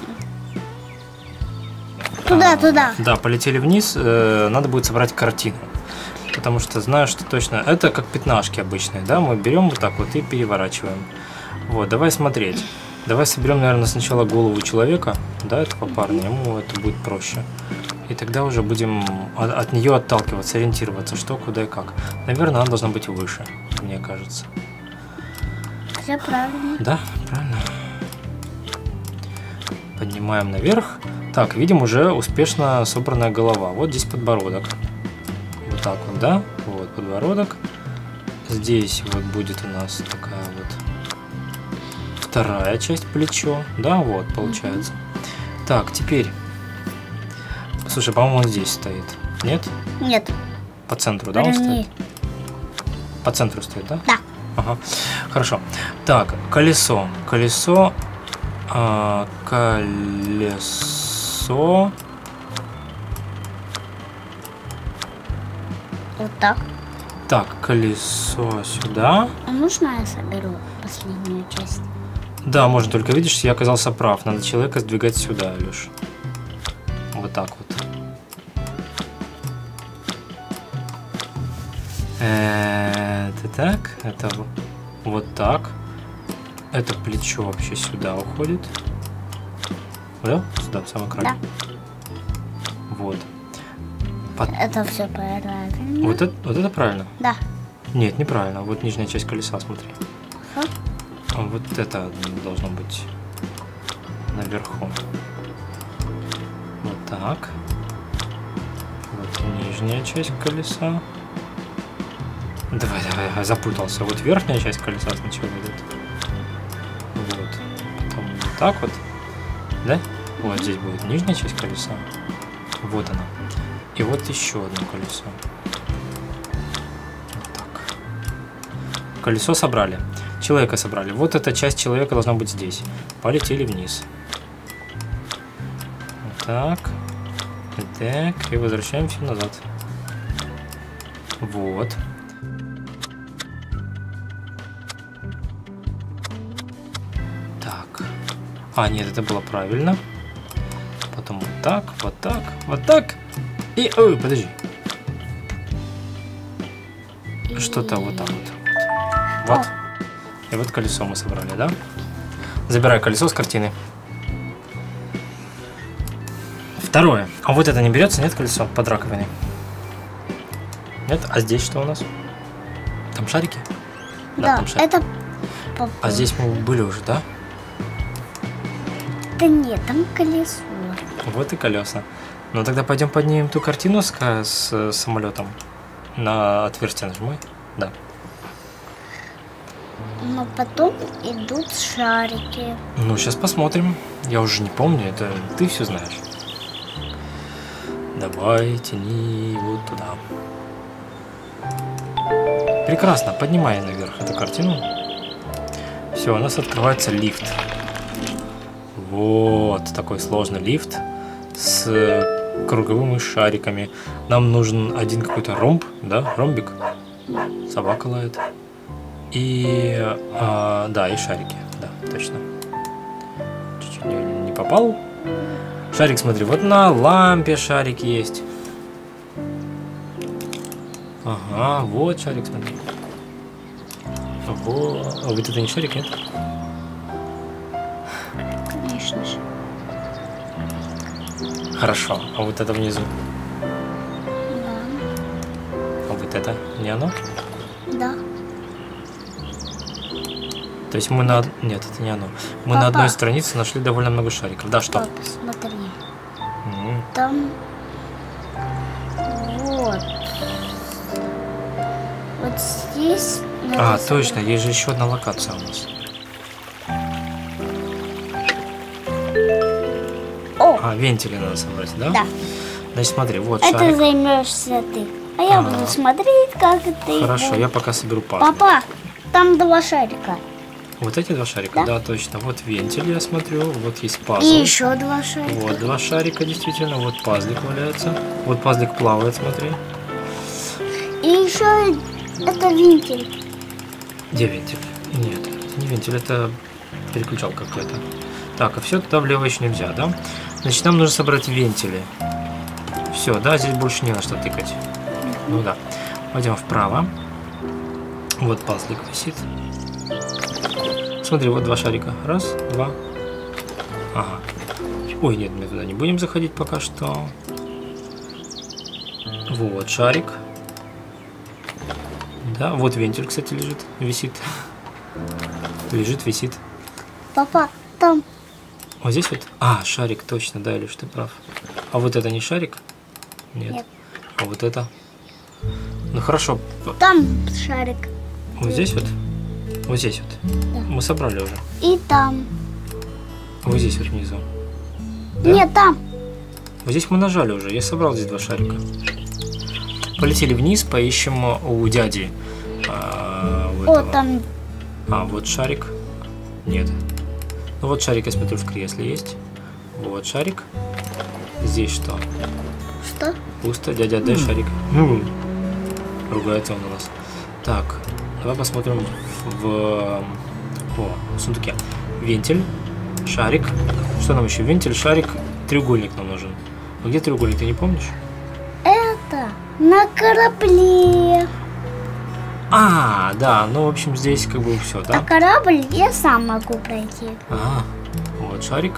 Туда. Да, полетели вниз. Надо будет собрать картину. Потому что знаю, что точно это как пятнашки обычные, да? Мы берем вот так вот и переворачиваем. Вот, давай смотреть. Давай соберем, наверное, сначала голову человека, да, этого парня, ему это будет проще. И тогда уже будем от нее отталкиваться, ориентироваться, что, куда и как. Наверное, она должна быть выше, мне кажется. Все правильно. Да, правильно. Поднимаем наверх. Так, видим уже успешно собранная голова. Вот здесь подбородок. Вот так вот, да? Вот подбородок. Здесь вот будет у нас такая вот вторая часть, плечо. Да, вот получается. Так, теперь. Слушай, по-моему, он здесь стоит. Нет? Нет. По центру, да, он стоит? По центру стоит, да? Да. Ага. Хорошо. Так, колесо. Колесо. Колесо. Вот так. Так, колесо сюда. А можно я соберу последнюю часть? Да, можно, только видишь, я оказался прав. Надо человека сдвигать сюда, Леш. Вот так вот. Это так, это вот так. Это плечо вообще сюда уходит. Да? Сюда, в самый край. Да. Вот. Это все правильно. Вот это правильно? Да. Нет, неправильно. Вот нижняя часть колеса, смотри. Ага. А вот это должно быть наверху. Вот так. Вот нижняя часть колеса. Давай, запутался. Вот верхняя часть колеса сначала идет. так вот. Да? Вот здесь будет нижняя часть колеса. Вот она. И вот еще одно колесо. Вот так. Колесо собрали. Человека собрали. Вот эта часть человека должна быть здесь. Полетели вниз. Вот так. Так. И возвращаемся назад. Вот. Так. А, нет, это было правильно. Потом вот так, вот так, вот так. И... Ой, подожди. Что-то вот так вот. Вот. И вот колесо мы собрали, да? Забираю колесо с картины. Второе. А вот это не берется, нет, колесо под раковиной? Нет? А здесь что у нас? Там шарики? Да, там шарики. это... А здесь мы были уже, да? Да нет, там колесо. Вот и колеса. Ну тогда пойдем поднимем ту картину с самолетом. На отверстие нажимай. Да. Но потом идут шарики. Ну, сейчас посмотрим. Я уже не помню, это ты все знаешь. Давай, тяни вот туда. Прекрасно, поднимай наверх эту картину. Все, у нас открывается лифт. Вот такой сложный лифт с круговыми шариками. Нам нужен один какой-то ромб, да, ромбик. Собака лает. И, да, и шарики, да, точно. Чуть-чуть не попал. Шарик, смотри, вот на лампе шарик есть. Ага, вот шарик, смотри. Ого, а вот это не шарик, нет? Конечно же. Хорошо, а вот это внизу? Да. А вот это не оно? Да. То есть мы на... Нет, это не оно. Мы на одной странице нашли довольно много шариков. Да, что? Папа, смотри. Там... Вот. Вот здесь... А, точно, есть же еще одна локация у нас. О! А, вентили надо собрать, да? Да. Значит, смотри, вот Это шарик. займешься ты. А я буду смотреть, как ты... Хорошо, я пока соберу пазлы. Папа, там 2 шарика. Вот эти 2 шарика? Да, точно. Вот вентиль, я смотрю. Вот есть пазл. И еще 2 шарика. Вот 2 шарика, действительно. Вот пазлик валяется. Вот пазлик плавает, смотри. И еще это вентиль. Где вентиль? Нет, это не вентиль, это переключалка какая-то. Так, а все туда влево еще нельзя, да? Значит, нам нужно собрать вентили. Все, да, здесь больше не на что тыкать. Ну да. Пойдем вправо. Вот пазлик висит. Смотри, вот 2 шарика. Раз, 2. Ага. Ой, нет, мы туда не будем заходить пока что. Вот шарик. Да, вот вентиль, кстати, лежит, висит. Лежит, висит. Папа, там... Вот здесь вот... А, шарик, точно, да, Илюш, ты прав. А вот это не шарик? Нет. А вот это? Ну хорошо. Там шарик. Вот здесь вот? Вот здесь вот. Да. Мы собрали уже. И там. Вот здесь вот внизу. Да? Нет, там. Вот здесь мы нажали уже. Я собрал здесь 2 шарика. Полетели вниз, поищем у дяди. Вот там. А, вот шарик. Нет. Ну вот шарик, я смотрю, в кресле есть. Вот шарик. Здесь что? Что? Пусто. Дядя, дай шарик. Ругается он у нас. Так, давай посмотрим в сундуке. Вентиль, шарик. Что нам еще? Вентиль, шарик, треугольник нам нужен. А где треугольник, ты не помнишь? Это на корабле. А, да, ну в общем здесь как бы все, да? А корабль я сам могу пройти. Ага, вот шарик.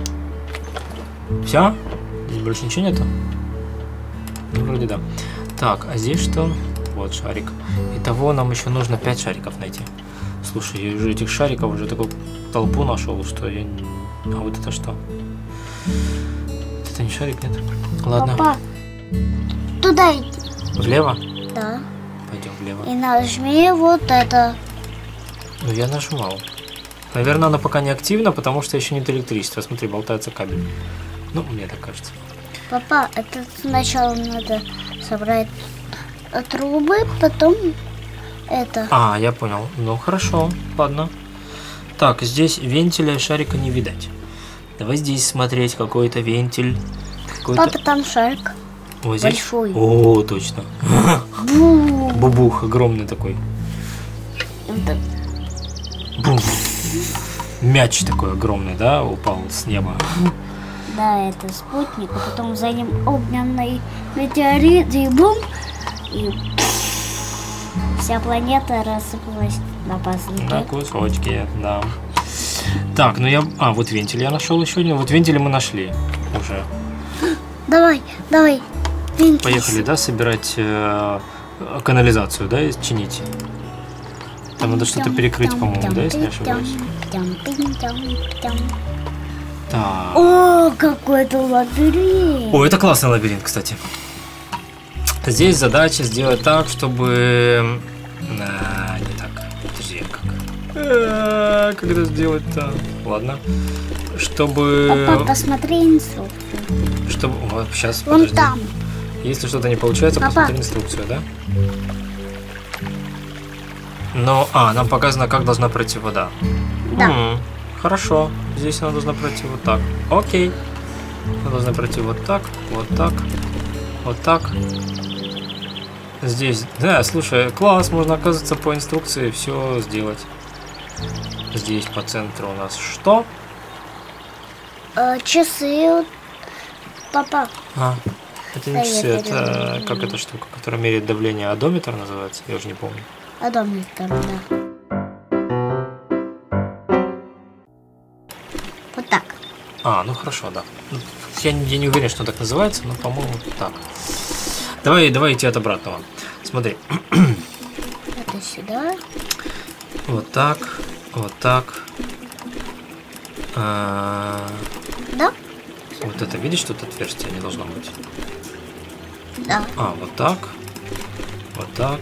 Все? Здесь больше ничего нету? Ну, вроде да. Так, а здесь что? Вот шарик. Итого нам еще нужно 5 шариков найти. Слушай, я уже этих шариков уже такую толпу нашел, что я... А вот это что? Это не шарик, нет? Ладно. Папа, туда иди. Влево? Да. Пойдем влево. И нажми вот это. Ну я нажимал. Наверное, она пока не активна, потому что еще нет электричества. Смотри, болтается кабель. Ну, мне так кажется. Папа, это сначала надо собрать трубы, потом это. А, я понял. Ну, хорошо, ладно. Так, здесь вентиля и шарика не видать. Давай здесь смотреть какой-то вентиль. Папа, там шарик. Ой, здесь? Большой. О, точно. Бубух огромный такой. Бум. Мяч такой огромный, да, упал с неба. Да, это спутник, а потом за ним огненный метеорит, и бум, и вся планета рассыпалась на пазлики. На кусочки, да. Так, ну я... А, вот вентиль я нашел еще один. Вот вентиль мы нашли уже. Давай, винтись. Поехали, да, собирать канализацию, да, и чинить. Там надо что-то перекрыть, по-моему, да, если не ошибаюсь. Так. О, какой-то лабиринт. О, это классный лабиринт, кстати. Здесь задача сделать так, чтобы... не так. Подожди, как? Как это сделать-то? Ладно. Чтобы... Папа, посмотри инструкцию. Чтобы... Вот, сейчас, Вон подожди. там. Если что-то не получается, Папа. посмотри инструкцию, да? Но... А, нам показано, как должна пройти вода. Да. Хорошо. Здесь она должна пройти вот так. Окей. Она должна пройти вот так, вот так, вот так. Здесь... Да, слушай, класс, можно, оказывается, по инструкции все сделать. Здесь по центру у нас что? Часы. Папа. А, это не Да, часы, я это перевела. как эта штука, которая меряет давление, одометр называется? Я уже не помню. Одометр, да. Вот так. А, ну хорошо, да. Я не уверен, что так называется, но, по-моему, так. Давай идти от обратного. Смотри. Это сюда. Вот так, вот так. Да? Вот это, видишь, тут отверстие не должно быть. Да. А, вот так. Вот так.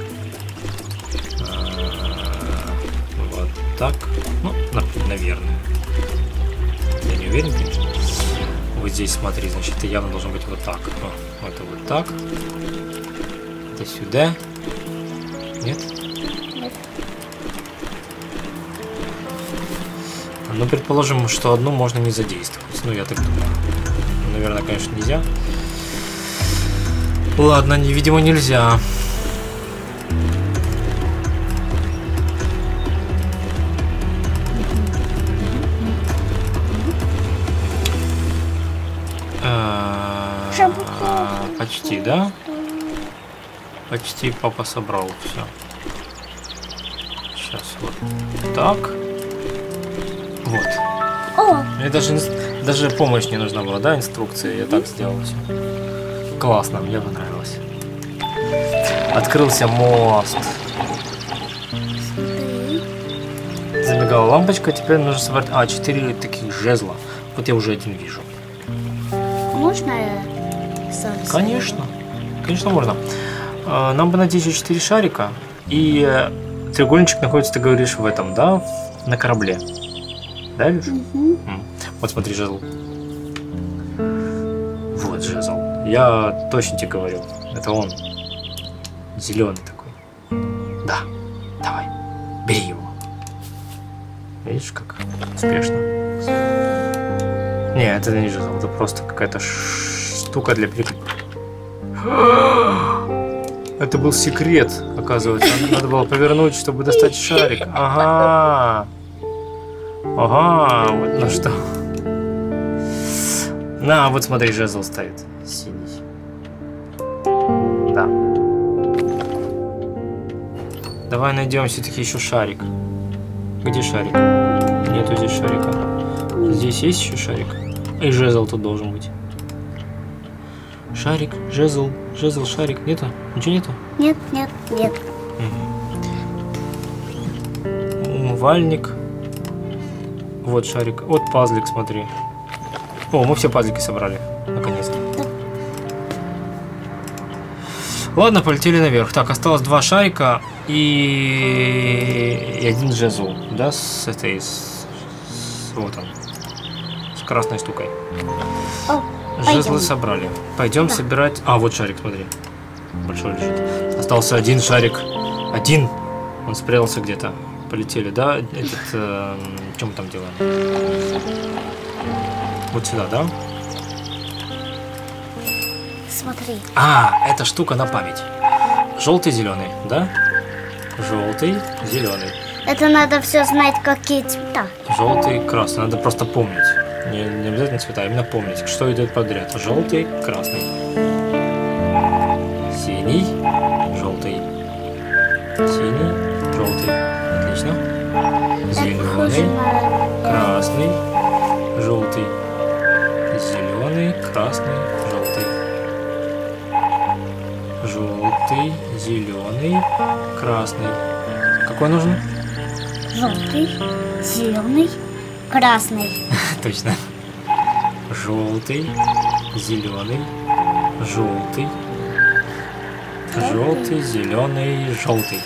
Вот так. Ну, наверное. Я не уверен, конечно. Вот здесь, смотри, значит, это явно должно быть вот так. О, это вот так. Это сюда. Нет? Нет. Ну, предположим, что одну можно не задействовать. Ну, я так думаю. Наверное, конечно, нельзя. Ладно, видимо, нельзя. Почти, да? Почти папа собрал все. Сейчас вот так. Вот. О, Мне даже помощь не нужна была, да, инструкция. Я так сделал все. Классно, мне понравилось. Открылся мост. Замигала лампочка, теперь нужно собрать... 4 таких жезла. Вот я уже один вижу. можно я сам? Конечно. Конечно, можно. Нам бы найти еще 4 шарика. И треугольничек находится, ты говоришь, в этом, да? На корабле. Да, Илюш? Вот смотри, жезл. Вот жезл. Я точно тебе говорю. Это он. Зеленый такой. Да. Давай. Бери его. Видишь, как успешно. Не, это не жезл. Это просто какая-то штука для переклика. Это был секрет, оказывается. Надо было повернуть, чтобы достать шарик. Ага. Ага, вот на что. На, вот смотри, жезл стоит. Синий. Да. Давай найдем все-таки еще шарик. Где шарик? Нету здесь шарика. Здесь есть еще шарик? И жезл тут должен быть. Шарик, жезл, шарик. Нету? Ничего нету? Нет, нет, нет. Умывальник. Вот шарик. Вот пазлик, смотри. О, мы все пазлики собрали. Наконец-то. Ладно, полетели наверх. Так, осталось 2 шарика и 1 жезл, да, с этой, вот он, с красной штукой. О, Жезлы пойдем. собрали. Пойдем собирать. А, вот шарик, смотри. Большой лежит. Остался 1 шарик. 1. Он спрятался где-то. Полетели, да? Этот, что мы там делаем? Вот сюда, да? Смотри. А, эта штука на память. Желтый, зеленый, да? Желтый, зеленый. Это надо все знать, какие цвета. Желтый, красный. Надо просто помнить. Не обязательно цвета, а именно помнить, что идет подряд. Желтый, красный. Синий, желтый. Синий, желтый. Отлично. Зеленый, красный, желтый. Зеленый, красный, желтый. Желтый, зеленый, красный. Какой нужен? Желтый, зеленый, красный. Точно. Желтый, зеленый, желтый. Желтый, зеленый, желтый.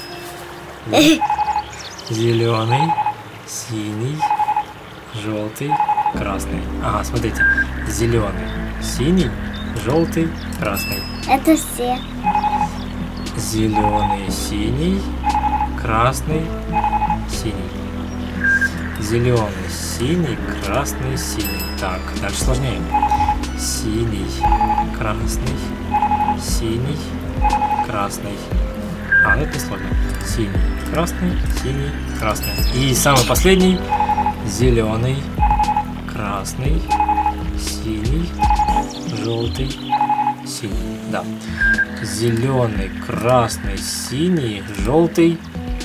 Зеленый, синий, желтый, красный. Ага, смотрите. Зеленый, синий, желтый, красный. Это все. Зеленый, синий, красный, синий. Зеленый, синий, красный, синий. Так, дальше сложнее. Синий, красный, синий, красный. А, ну это не сложно. Синий, красный, синий, красный. И самый последний. Зеленый, красный, синий, желтый, синий. Да. Зеленый, красный, синий, желтый.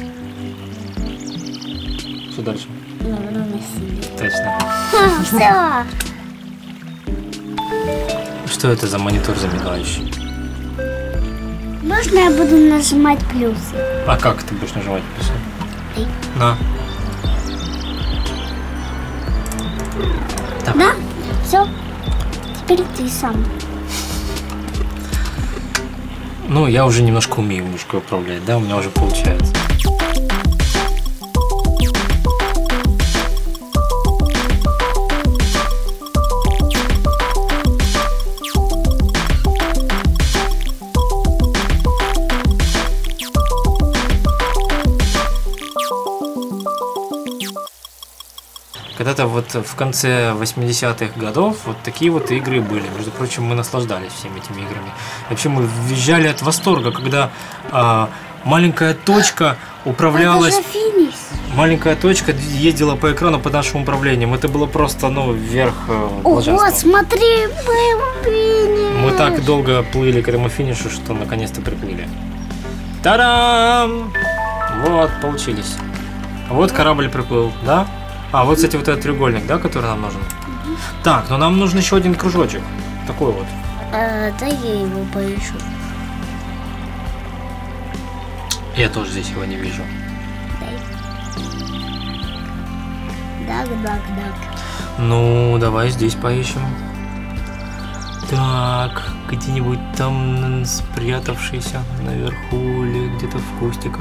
Что дальше? Наверное, синий. Точно. Все. Что это за монитор замигающий? Можно я буду нажимать плюсы? А как ты будешь нажимать плюсы? Эй. На. Так. Да? Все. Теперь ты сам. Ну, я уже немножко умею мышкой управлять, да, у меня уже получается. Когда-то вот в конце 80-х годов вот такие вот игры были. Между прочим, мы наслаждались всеми этими играми. Вообще мы визжали от восторга, когда маленькая точка управлялась... Это же финиш. Маленькая точка ездила по экрану под нашим управлением. Это было просто, ну, вверх Ого, блаженства. смотри, мы финиш. Мы так долго плыли к этому финишу, что наконец-то приплыли. Та-дам! Вот, получились. Вот корабль приплыл, да? А, вот, кстати, вот этот треугольник, да, который нам нужен? Так, но нам нужен еще один кружочек. Такой вот. Да я его поищу. Я тоже здесь его не вижу. Так. Ну, давай здесь поищем. Так, где-нибудь там спрятавшийся наверху или где-то в кустиках.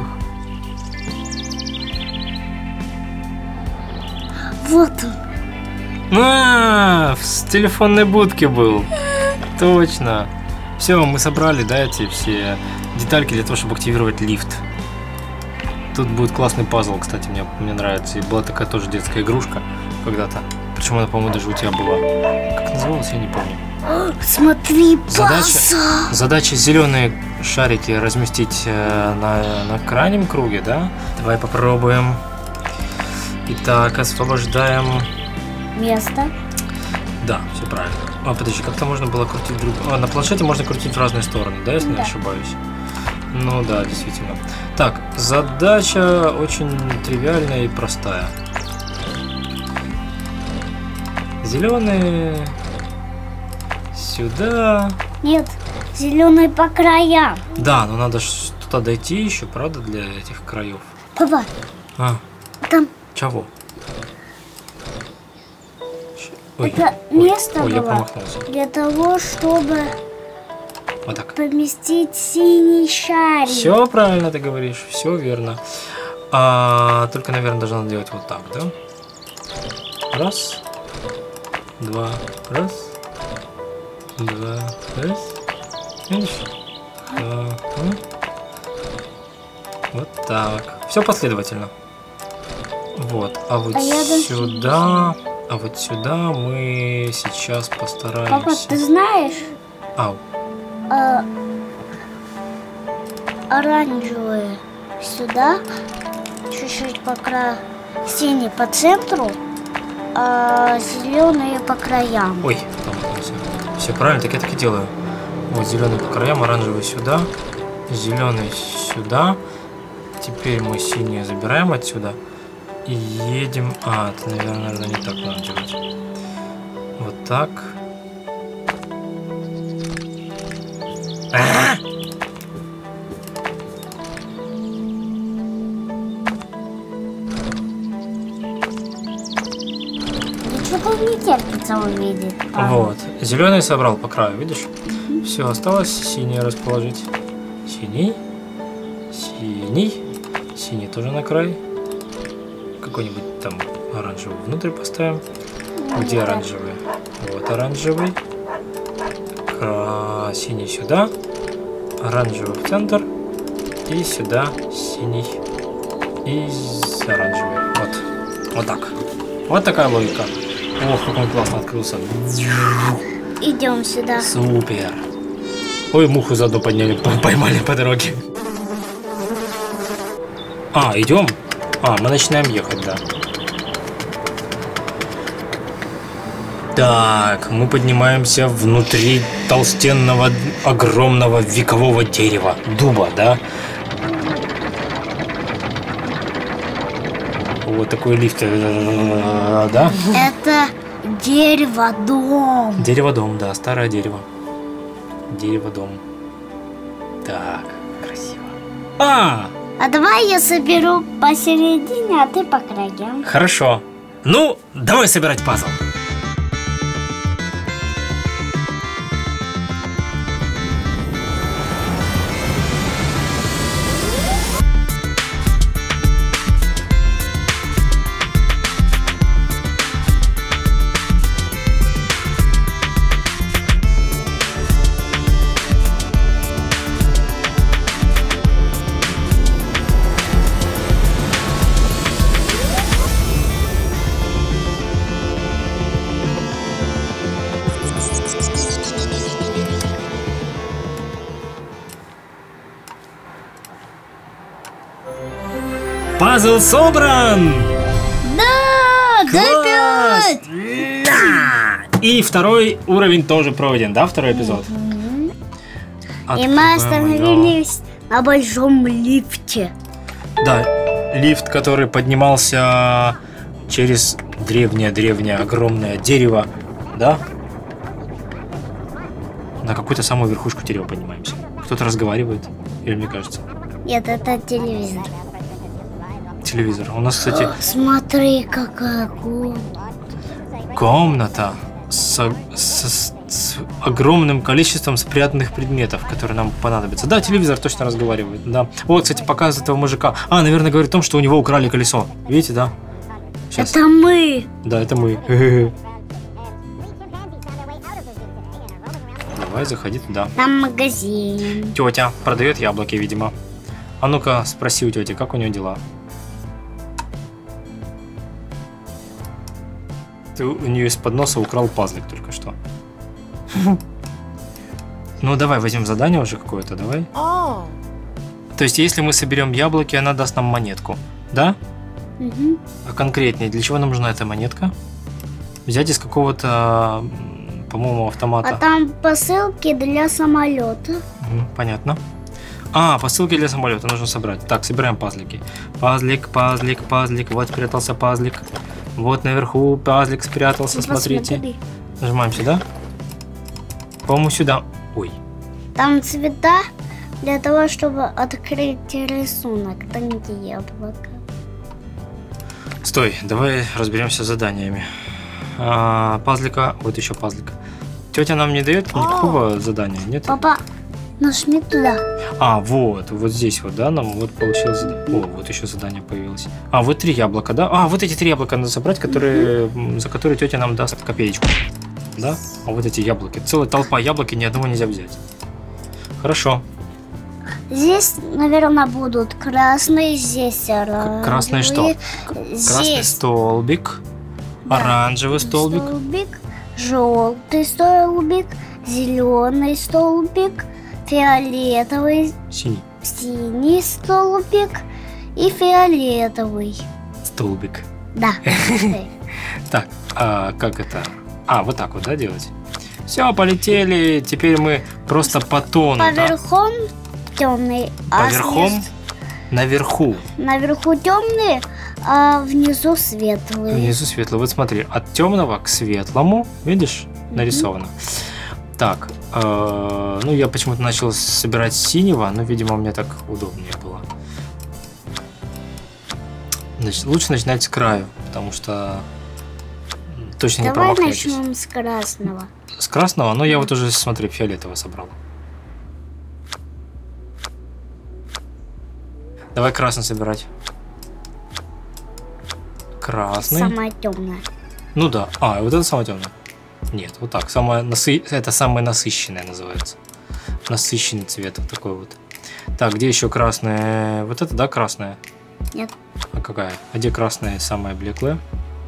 Вот он. В телефонной будке был. Точно. Все, мы собрали, да, эти все детальки для того, чтобы активировать лифт. Тут будет классный пазл, кстати, мне нравится. И была такая тоже детская игрушка когда-то. Причем она, по-моему, даже у тебя была. Как называлась, я не помню. Смотри, пазл. Задача зеленые шарики разместить на крайнем круге, да? Давай попробуем. Итак, освобождаем Место. Да, все правильно. А, подожди, как-то можно было крутить на планшете можно крутить в разные стороны, да, если не ошибаюсь? Ну да, действительно. Так, задача очень тривиальная и простая. Зеленые сюда. Нет, зеленый по краям. Да, но надо туда дойти еще, правда, для этих краев. Папа, А, там чего? Ой, это место ой, я было промахнулся. для того, чтобы Вот так. поместить синий шарик. Все правильно ты говоришь, все верно. Только, наверное, должна делать вот так, да? Раз, два, раз, два, раз. Видишь? Два, вот так. Все последовательно. Вот. А вот сюда. А вот сюда мы сейчас постараемся. Папа, ты знаешь? Ау. Оранжевые сюда, чуть-чуть по краю, синий по центру, а зеленые по краям. Ой, все правильно, так я так и делаю. Вот зеленый по краям, оранжевый сюда, зеленый сюда. Теперь мы синие забираем отсюда и едем. Это, наверное, не так надо делать. Вот так. Что-то не терпится увидеть. Вот. Зеленый собрал по краю, видишь? Все, осталось синий расположить. Синий. Синий. Синий тоже на край. Какой-нибудь там оранжевый внутрь поставим. Где оранжевый? Вот оранжевый. Синий сюда. Оранжевый в центр. И сюда синий. И оранжевый. Вот. Вот так. Вот такая логика. Ох, как он классно открылся. Идем сюда. Супер. Ой, муху заодно подняли, поймали по дороге. Идем? Мы начинаем ехать, да. Так, мы поднимаемся внутри толстенного, огромного векового дерева. Дуба, да? Вот такой лифт, да? Это дерево-дом. Дерево-дом, да, старое дерево. Дерево-дом. Так, красиво. А давай я соберу посередине, а ты по краям. Хорошо. Ну, давай собирать пазл. Пазл собран! Да! Класс! Да! И второй уровень тоже пройден, да, второй эпизод? И мы остановились на большом лифте. Да, лифт, который поднимался через древнее огромное дерево, да? На какую-то самую верхушку дерева поднимаемся. Кто-то разговаривает, или мне кажется? Нет, это телевизор. Телевизор. У нас, кстати... Смотри, какая комната с огромным количеством спрятанных предметов, которые нам понадобятся. Да, телевизор точно разговаривает, да. Вот, кстати, показывает этого мужика. Наверное, говорит о том, что у него украли колесо. Видите, да? Сейчас. Это мы. Да, это мы. Давай, заходи туда. Там магазин. Тетя продает яблоки, видимо. А ну-ка, спроси у тети, как у нее дела. Ты у нее из-под носа украл пазлик только что. Ну, давай возьмем задание уже какое-то, давай. То есть, если мы соберем яблоки, она даст нам монетку, да? А конкретнее, для чего нам нужна эта монетка? Взять из какого-то, по-моему, автомата. А там посылки для самолета. Понятно. Посылки для самолета нужно собрать. Так, собираем пазлики. Пазлик. Вот спрятался пазлик. Вот наверху пазлик спрятался, смотрите. Посмотри. Нажимаем сюда. По-моему, сюда. Ой. Там цвета для того, чтобы открыть рисунок. Там где яблоко. Стой, давай разберемся с заданиями. Пазлика. Вот еще пазлик. Тетя нам не дает никакого задания, нет? Папа, Нажми туда. А, вот здесь вот, да, нам вот получилось задание. О, вот еще задание появилось. А, вот 3 яблока, да? А, вот эти 3 яблока надо собрать, которые, за которые тетя нам даст копеечку. Да? А вот эти яблоки. Целая толпа яблок, и ни одного нельзя взять. Хорошо. Здесь, наверное, будут красные, здесь оранжевые. Красный что? Красный Здесь столбик, да, оранжевый столбик. желтый столбик, зеленый столбик, фиолетовый, синий столбик и фиолетовый Столбик. Да. Так, а как это? А, вот так вот, да, делать? Все, полетели. Теперь мы просто по тону, да? Поверхом темный, Поверхом? Наверху. наверху темный, а внизу светлый. Внизу светлый. Вот смотри, от темного к светлому, видишь, нарисовано. Так, ну я почему-то начал собирать синего, но, видимо, мне так удобнее было. Значит, лучше начинать с краю, потому что точно не Давай промахнетесь. начнем с красного. С красного? Ну, я вот уже, смотри, фиолетовый собрал. Давай красный собирать. Красный. Самое темное. Ну да. А, вот это самое темное. Нет, вот так. Это самое насыщенное называется. Насыщенный цвет вот такой вот. Так, где еще красное? Вот это, да, красное? Нет. А какая? А где красная самая блеклая?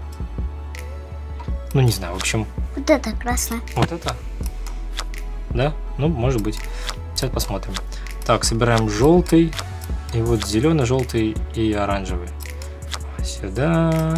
Ну, не знаю, в общем. Вот это красное. Вот это? Да? Ну, может быть. Сейчас посмотрим. Так, собираем желтый. И вот зеленый, желтый и оранжевый. Сюда.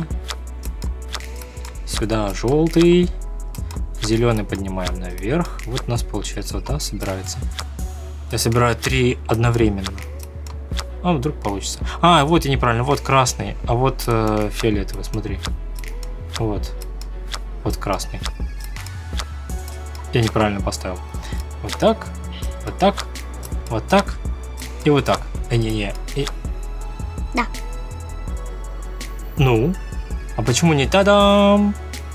Сюда желтый. Зеленый поднимаем наверх. Вот у нас получается вот так собирается. Я собираю 3 одновременно. А вдруг получится. А, вот и неправильно. Вот красный. А вот фиолетовый, смотри. Вот. Вот красный. Я неправильно поставил. Вот так. Вот так. Вот так. И вот так. Не-не. И... Да. Ну? А почему не та-дам?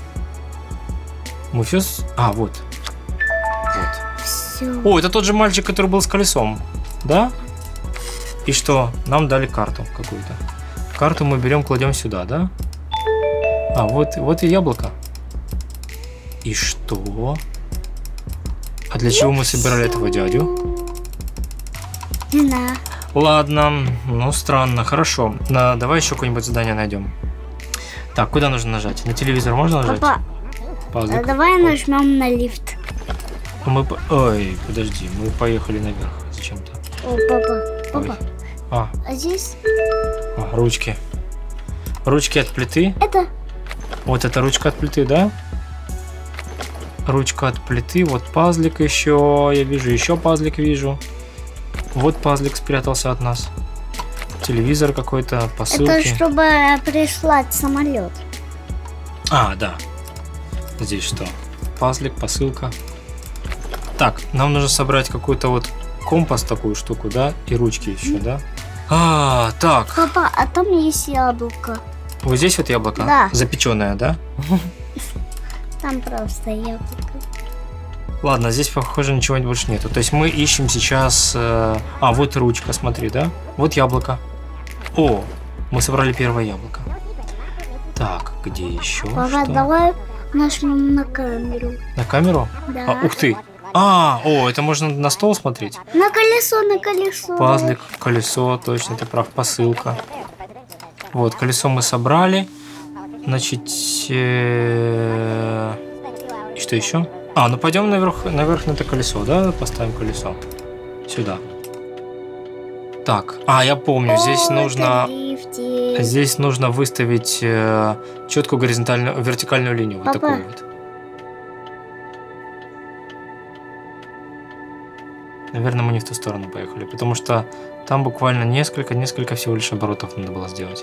Мы все... А, вот. Вот. Все. О, это тот же мальчик, который был с колесом. Да? И что? Нам дали карту какую-то. Карту мы берем, кладем сюда, да? А, вот и яблоко. И что? А для чего мы собирали этого дядю? Не знаю. Ладно, ну странно, хорошо. Давай еще какое-нибудь задание найдем. Так, куда нужно нажать? На телевизор можно нажать? Папа, Пазлик. а давай нажмем на лифт. Ой, подожди, мы поехали наверх зачем-то. О, папа. А, А здесь ручки. Ручки от плиты. это Вот это ручка от плиты, да? Ручка от плиты, вот пазлик еще. Я вижу, еще пазлик вижу. Вот пазлик спрятался от нас. Телевизор какой-то, посылки. это чтобы прислать самолет. А, да. Здесь что? Пазлик, посылка. Так, нам нужно собрать какой-то вот компас, такую штуку, да? И ручки еще, да? А, так. Папа, а там есть яблоко. Вот здесь вот яблоко? Да. Запеченное, да? Там просто яблоко. Ладно, здесь, похоже, ничего больше нету. То есть мы ищем сейчас... А, вот ручка, смотри, да? Вот яблоко. О, мы собрали первое яблоко. Так, где еще? Папа, что? давай нажмем на камеру. На камеру? Да. А, ух ты! А, это можно на стол смотреть? На колесо, на колесо. Пазлик, колесо, точно, ты прав, посылка. Вот, колесо мы собрали. Значит, и что еще? А, ну пойдем наверх на это колесо, да? Поставим колесо. Сюда. Так, я помню, здесь нужно... Здесь нужно выставить четкую горизонтальную, вертикальную линию. Вот такую вот. Наверное, мы не в ту сторону поехали, потому что там буквально несколько всего лишь оборотов надо было сделать.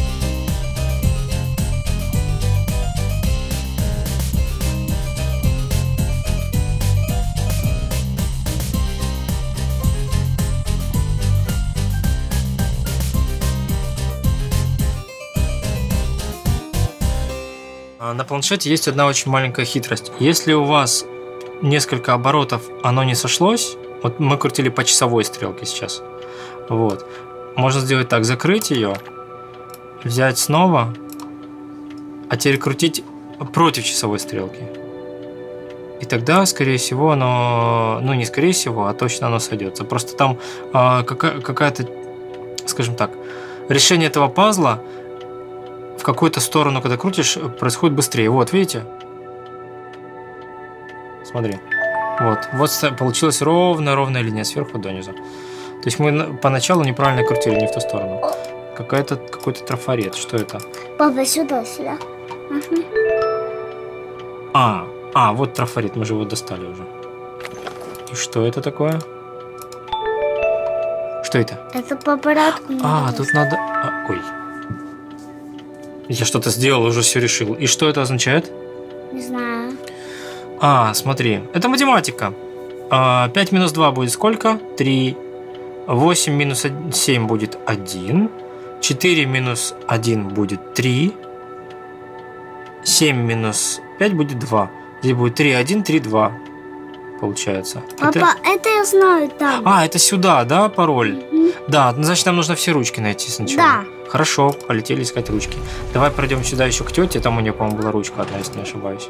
На планшете есть одна очень маленькая хитрость. Если у вас несколько оборотов, оно не сошлось, Вот мы крутили по часовой стрелке сейчас. Вот. Можно сделать так, закрыть ее, взять снова, а теперь крутить против часовой стрелки. И тогда, скорее всего, оно... Ну, не скорее всего, а точно оно сойдется. Просто там какая-то, скажем так, решение этого пазла в какую-то сторону, когда крутишь, происходит быстрее. Вот, видите? Смотри. Вот получилась ровная линия сверху донизу. То есть мы поначалу неправильно крутили, не в ту сторону. Какой-то трафарет. Что это? Папа, сюда. Вот трафарет, мы же его достали уже. И что это такое? Что это? Это по порядку. Тут надо... Ой. Я что-то сделал, уже все решил. И что это означает? Не знаю. Смотри. Это математика. 5 минус 2 будет сколько? 3. 8 минус 7 будет 1. 4 минус 1 будет 3. 7 минус 5 будет 2. Здесь будет 3, 1, 3, 2. Получается. Папа, это я знаю там. Это сюда, да, пароль? Да, значит, нам нужно все ручки найти сначала. Да. Хорошо, полетели искать ручки. Давай пройдем сюда еще к тете. Там у нее, по-моему, была ручка одна, если не ошибаюсь.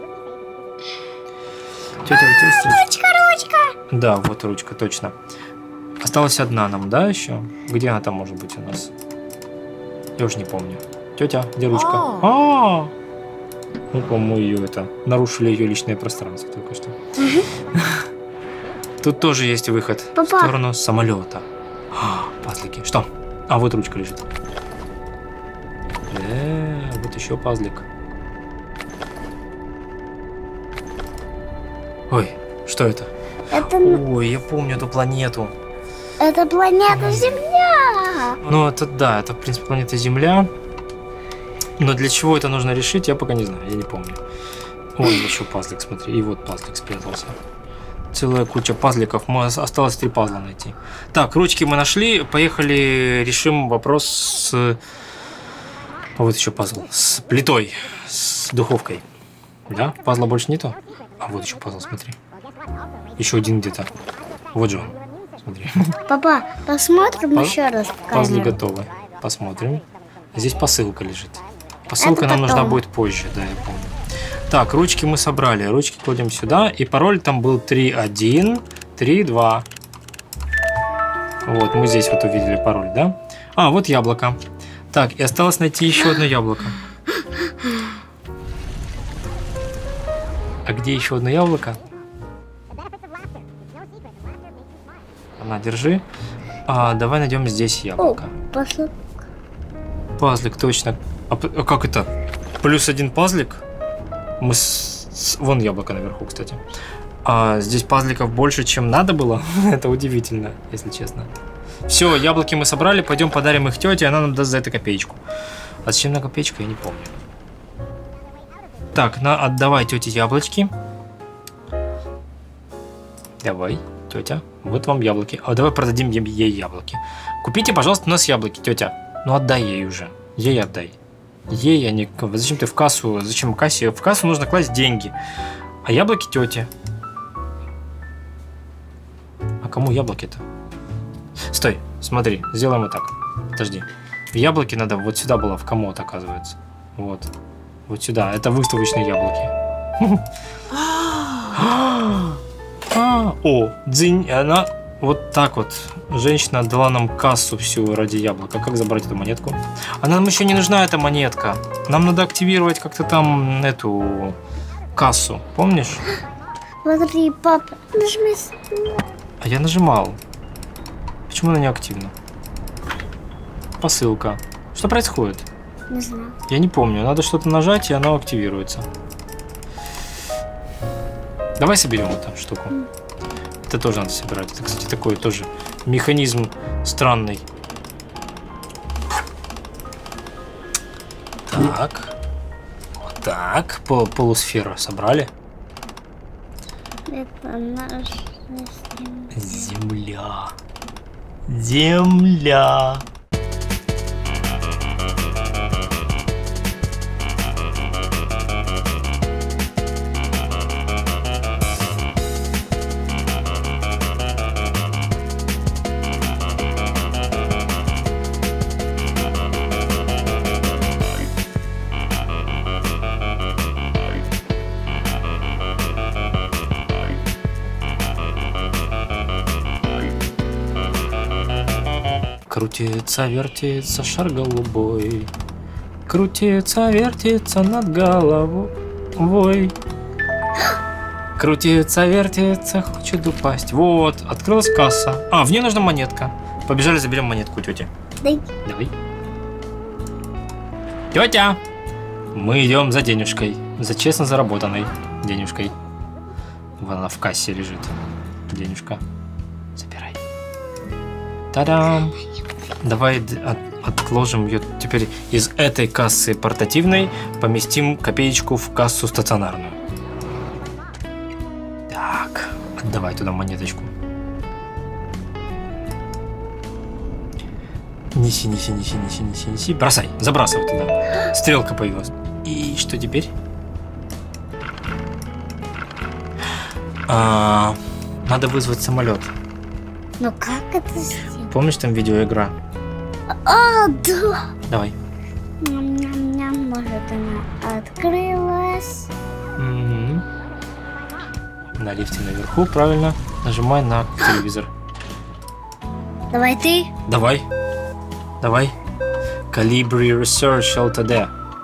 Тетя, Ручка. Да, вот ручка, точно. Осталась одна нам, да, еще? Где она там может быть у нас? Я уже не помню. Тетя, где ручка? Ну, по-моему, ее нарушили ее личное пространство только что. Тут тоже есть выход в сторону самолета. Пазлики. Что? Вот ручка лежит. Вот еще пазлик. Ой, что это? Ой, я помню эту планету. Это планета Земля. Ну, это, в принципе, планета Земля. Но для чего это нужно решить, я пока не знаю, я не помню. Вон еще пазлик, смотри, и вот пазлик спрятался. Целая куча пазликов, осталось 3 пазла найти. Так, ручки мы нашли, поехали решим вопрос с... Вот еще пазл, с плитой, с духовкой. Да, пазла больше нету? Вот еще пазл, смотри. Еще один где-то. Вот же он, смотри. Папа, посмотрим еще раз. Пазлы готовы, посмотрим. Здесь посылка лежит. Посылка нам нужна будет позже, да, я помню. Так, ручки мы собрали. Ручки кладем сюда. И пароль там был 3.1, 3.2. Вот, мы здесь вот увидели пароль, да? Вот яблоко. Так, и осталось найти еще одно яблоко. А где еще одно яблоко? Держи. Давай найдем здесь яблоко. Пазлик, точно. Как это? Плюс 1 пазлик? Вон яблоко наверху, кстати. Здесь пазликов больше, чем надо было. Это удивительно, если честно. Все, яблоки мы собрали. Пойдем подарим их тете, она нам даст за это копеечку. А зачем на копеечку, я не помню. Так, отдавай тете яблочки. Давай, тетя. Вот вам яблоки. Давай продадим ей яблоки. Купите, пожалуйста, у нас яблоки, тетя. Ну отдай ей уже. Ей отдай. Ей, а не... Зачем ты в кассу? Зачем в кассе? В кассу нужно класть деньги. А яблоки тете. А кому яблоки-то? Стой, смотри, сделаем вот так. Подожди. В яблоки надо вот сюда было, в комод, оказывается. Вот. Вот сюда. Это выставочные яблоки. Дзынь. Она вот так вот. Женщина отдала нам кассу всю ради яблока. Как забрать эту монетку? А нам еще не нужна эта монетка. Нам надо активировать как-то там эту кассу. Помнишь? Смотри, папа, нажми. А я нажимал. Почему она не активна? Посылка. Что происходит? Не знаю. Я не помню. Надо что-то нажать, и оно активируется. Давай соберем эту штуку. Это тоже надо собирать. Это, кстати, такой тоже механизм странный. Так. Вот так. Полусферу собрали. Это наша Земля. Земля. Крутится, вертится шар голубой. Крутится, вертится над головой. Крутится, вертится, хочет упасть. Вот, открылась касса. А, в ней нужна монетка. Побежали, заберем монетку у тети. Дай. Давай. Тетя! Мы идем за денежкой. За честно заработанной денежкой. Вон она в кассе лежит. Денежка. Забирай. Та-дам! Давай отложим ее теперь из этой кассы портативной. Поместим копеечку в кассу стационарную. Так, отдавай туда монеточку. Неси, неси, неси, неси, неси, неси. Бросай, забрасывай туда. Стрелка появилась. И что теперь? Надо вызвать самолет. Ну как это сделать? Помнишь, там видеоигра? А, да. Давай. Ням-ням-ням, может она открылась. Угу. На лифте наверху, правильно. Нажимай на телевизор. Давай ты. Давай. Давай. Calibri Research Ltd.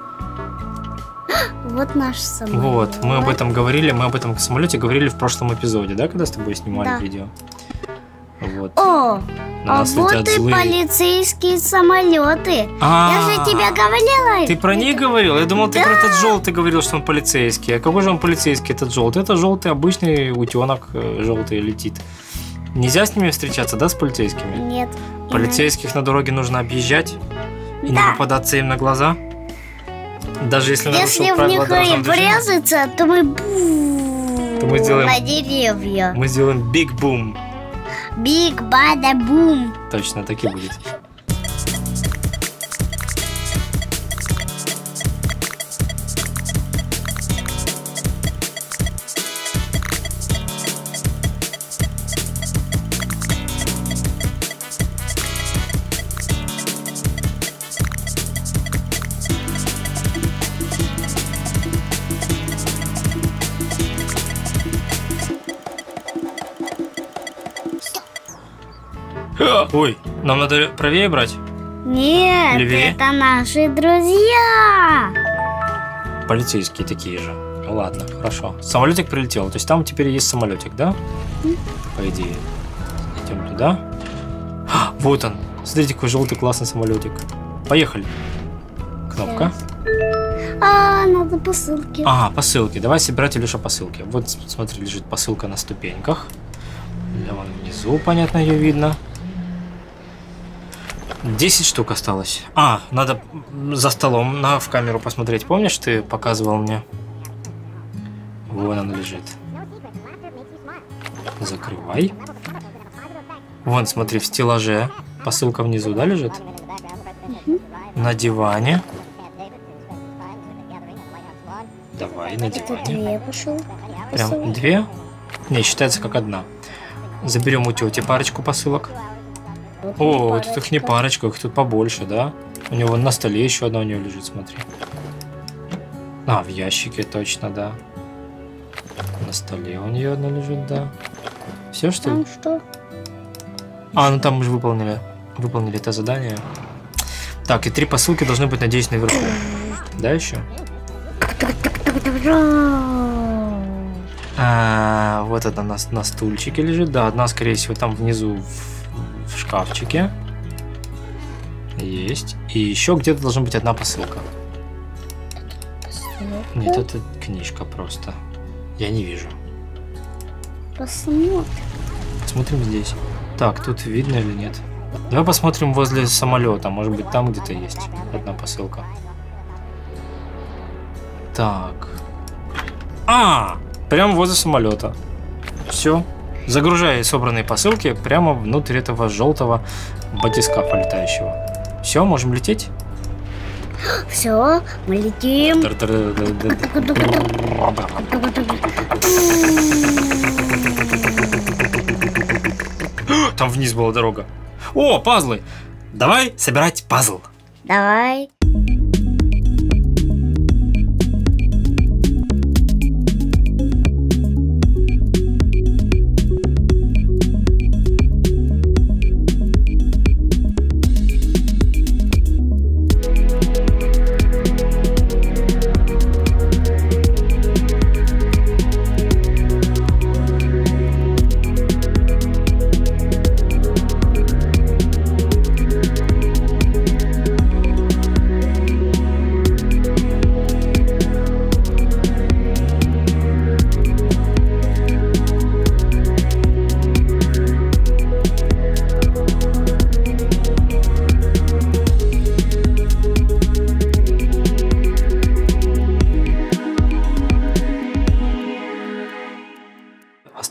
Вот наш самолет. Вот, мы об этом говорили, мы об этом самолете говорили в прошлом эпизоде, да, когда с тобой снимали Да. видео? Вот. О, На а нас вот летят и злые. полицейские самолеты. Я же тебе говорила. Ты про них говорил? Я думал, ты Да. про этот желтый говорил, что он полицейский. А какой же он полицейский, этот желтый? Это желтый обычный утенок, желтый летит. Нельзя с ними встречаться, да, с полицейскими? Нет. Полицейских на дороге нужно объезжать и не Да. попадаться им на глаза. Даже если нарушил Если в правила них дорожного и движения, врезаться, то мы мы сделаем- на деревья. мы сделаем big boom. Биг бада бум. Точно, так и будет. Ой, нам надо правее брать? Нет, Левее? это наши друзья. Полицейские такие же. Ладно, хорошо. Самолетик прилетел. То есть там теперь есть самолетик, да? По идее. Идем туда. Вот он. Смотрите, какой желтый классный самолетик. Поехали. Кнопка. Надо посылки. Ага, посылки. Давай собирать, Илюша, посылки. Вот, смотри, лежит посылка на ступеньках. Вон внизу, понятно, ее видно. 10 штук осталось. Надо за столом в камеру посмотреть. Помнишь, ты показывал мне? Вон она лежит. Закрывай. Вон, смотри, в стеллаже. Посылка внизу, да, лежит? На диване. Давай, на Это диване. две пошел. Прям две? Не, считается как одна. Заберем у тети парочку посылок. О, тут их не парочка, их тут побольше, да? У него на столе еще одна у нее лежит, смотри. В ящике точно, да. На столе у нее одна лежит, да. Все, что ли? Там что? Ну там мы же выполнили это задание. Так, и 3 посылки должны быть, надеюсь, наверху. Да, еще? Вот одна на стульчике лежит. Да, одна, скорее всего, там внизу в шкафчике. Есть. И еще где-то должна быть одна посылка. Нет, это книжка просто. Я не вижу. Посмотрим. Посмотрим здесь. Так, тут видно или нет? Давай посмотрим возле самолета. Может быть, там где-то есть одна посылка. Так. Прямо возле самолета. Все. Загружай собранные посылки прямо внутрь этого желтого батискафа летающего. Все, можем лететь? Все, мы летим. Там вниз была дорога. О, пазлы! Давай собирать пазл. Давай.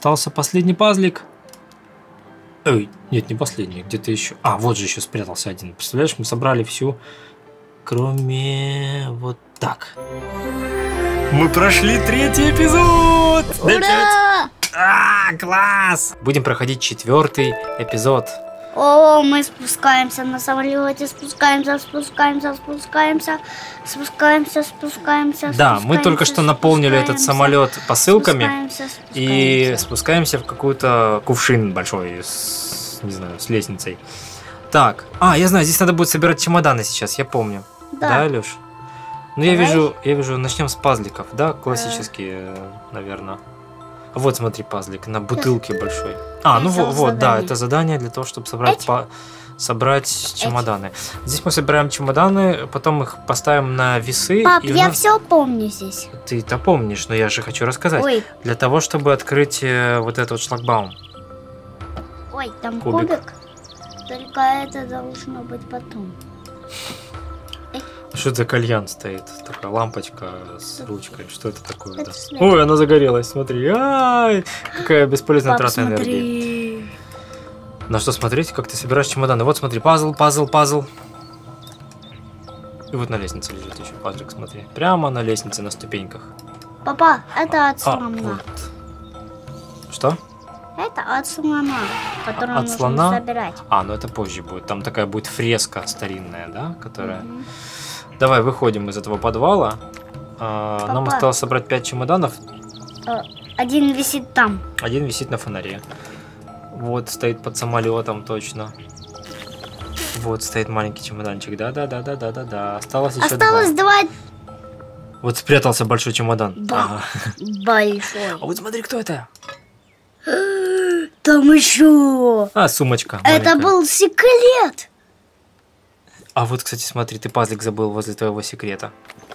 остался последний пазлик. Ой, нет, не последний, где-то еще. А, вот же еще спрятался один. Представляешь, мы собрали всю, кроме вот так. Мы прошли 3-й эпизод! Ура! Класс! Будем проходить 4-й эпизод. О, мы спускаемся на самолете, спускаемся. Да, мы только что наполнили этот самолет посылками и спускаемся в какой-то кувшин большой, не знаю, с лестницей. Так, я знаю, здесь надо будет собирать чемоданы сейчас, я помню. Да, Леш? Ну, я вижу, начнем с пазликов, да, классические, наверное. Вот, смотри, пазлик на бутылке большой. Ну вот, да, это задание для того, чтобы собрать чемоданы. Здесь мы собираем чемоданы, потом их поставим на весы. Пап, я все помню здесь. Ты-то помнишь, но я же хочу рассказать. Ой. Для того, чтобы открыть вот этот вот шлагбаум. Ой, там кубик. Только это должно быть потом. Что это за кальян стоит? Такая лампочка с ручкой. Что это такое? Да? Ой, она загорелась, смотри. Ай, какая бесполезная трата энергии. На что смотреть, как ты собираешь чемоданы? Вот смотри, пазл. И вот на лестнице лежит еще пазлик, смотри. Прямо на лестнице, на ступеньках. Папа, это от слона. Вот. Что? Это от слона, которую от нужно слона? собирать. Ну это позже будет. Там такая будет фреска старинная, да, которая... Давай выходим из этого подвала. Нам осталось собрать 5 чемоданов. Один висит там. Один висит на фонаре. Вот стоит под самолетом точно. Вот стоит маленький чемоданчик. Да. Осталось еще 2. Вот спрятался большой чемодан. Большой. А вот смотри, кто это? Там еще. Сумочка. Это был секрет. А вот, кстати, смотри, ты пазлик забыл возле твоего секрета.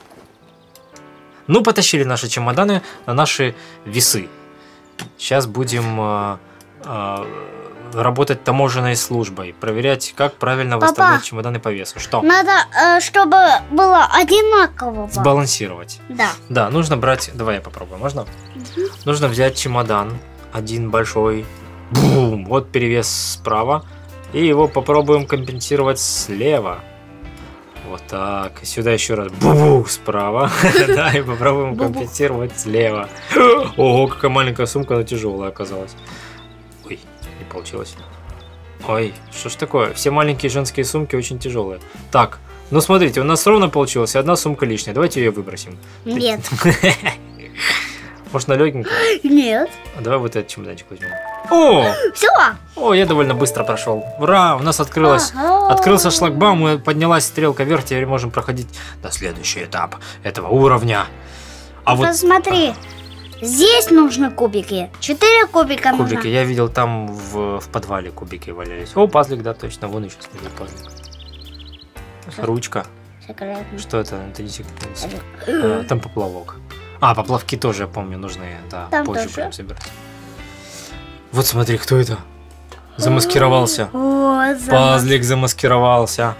Ну, потащили наши чемоданы на наши весы. Сейчас будем работать таможенной службой. Проверять, как правильно выставлять чемоданы по весу. Что? Надо, чтобы было одинаково. Сбалансировать. Да. Да, нужно брать... Давай я попробую, можно? Нужно взять чемодан. Один большой. Бум! Вот перевес справа. И его попробуем компенсировать слева. Вот так. И сюда еще раз. Бух справа. Да, и попробуем компенсировать слева. Ого, какая маленькая сумка, она тяжелая оказалась. Ой, не получилось. Ой, что ж такое? Все маленькие женские сумки очень тяжелые. Так, ну смотрите, у нас ровно получилось. Одна сумка лишняя. Давайте ее выбросим. Нет. Может, на легенькую? Нет. Давай вот этот чемоданчик возьмем. О! Все. О, я довольно быстро прошел. Ура! У нас открылся шлагбаум, и поднялась стрелка вверх, теперь можем проходить на следующий этап этого уровня. Посмотри, здесь нужны кубики. 4 кубика нужно. Кубики, я видел там в подвале кубики валялись. О, пазлик, да, точно, вон еще стоит пазлик. Ручка. Секретно. Что это? Это не секретно. Там поплавок. Поплавки тоже, я помню, нужны. Да, там позже тоже будем собирать. Вот смотри, кто это? Замаскировался. Пазлик замаскировался.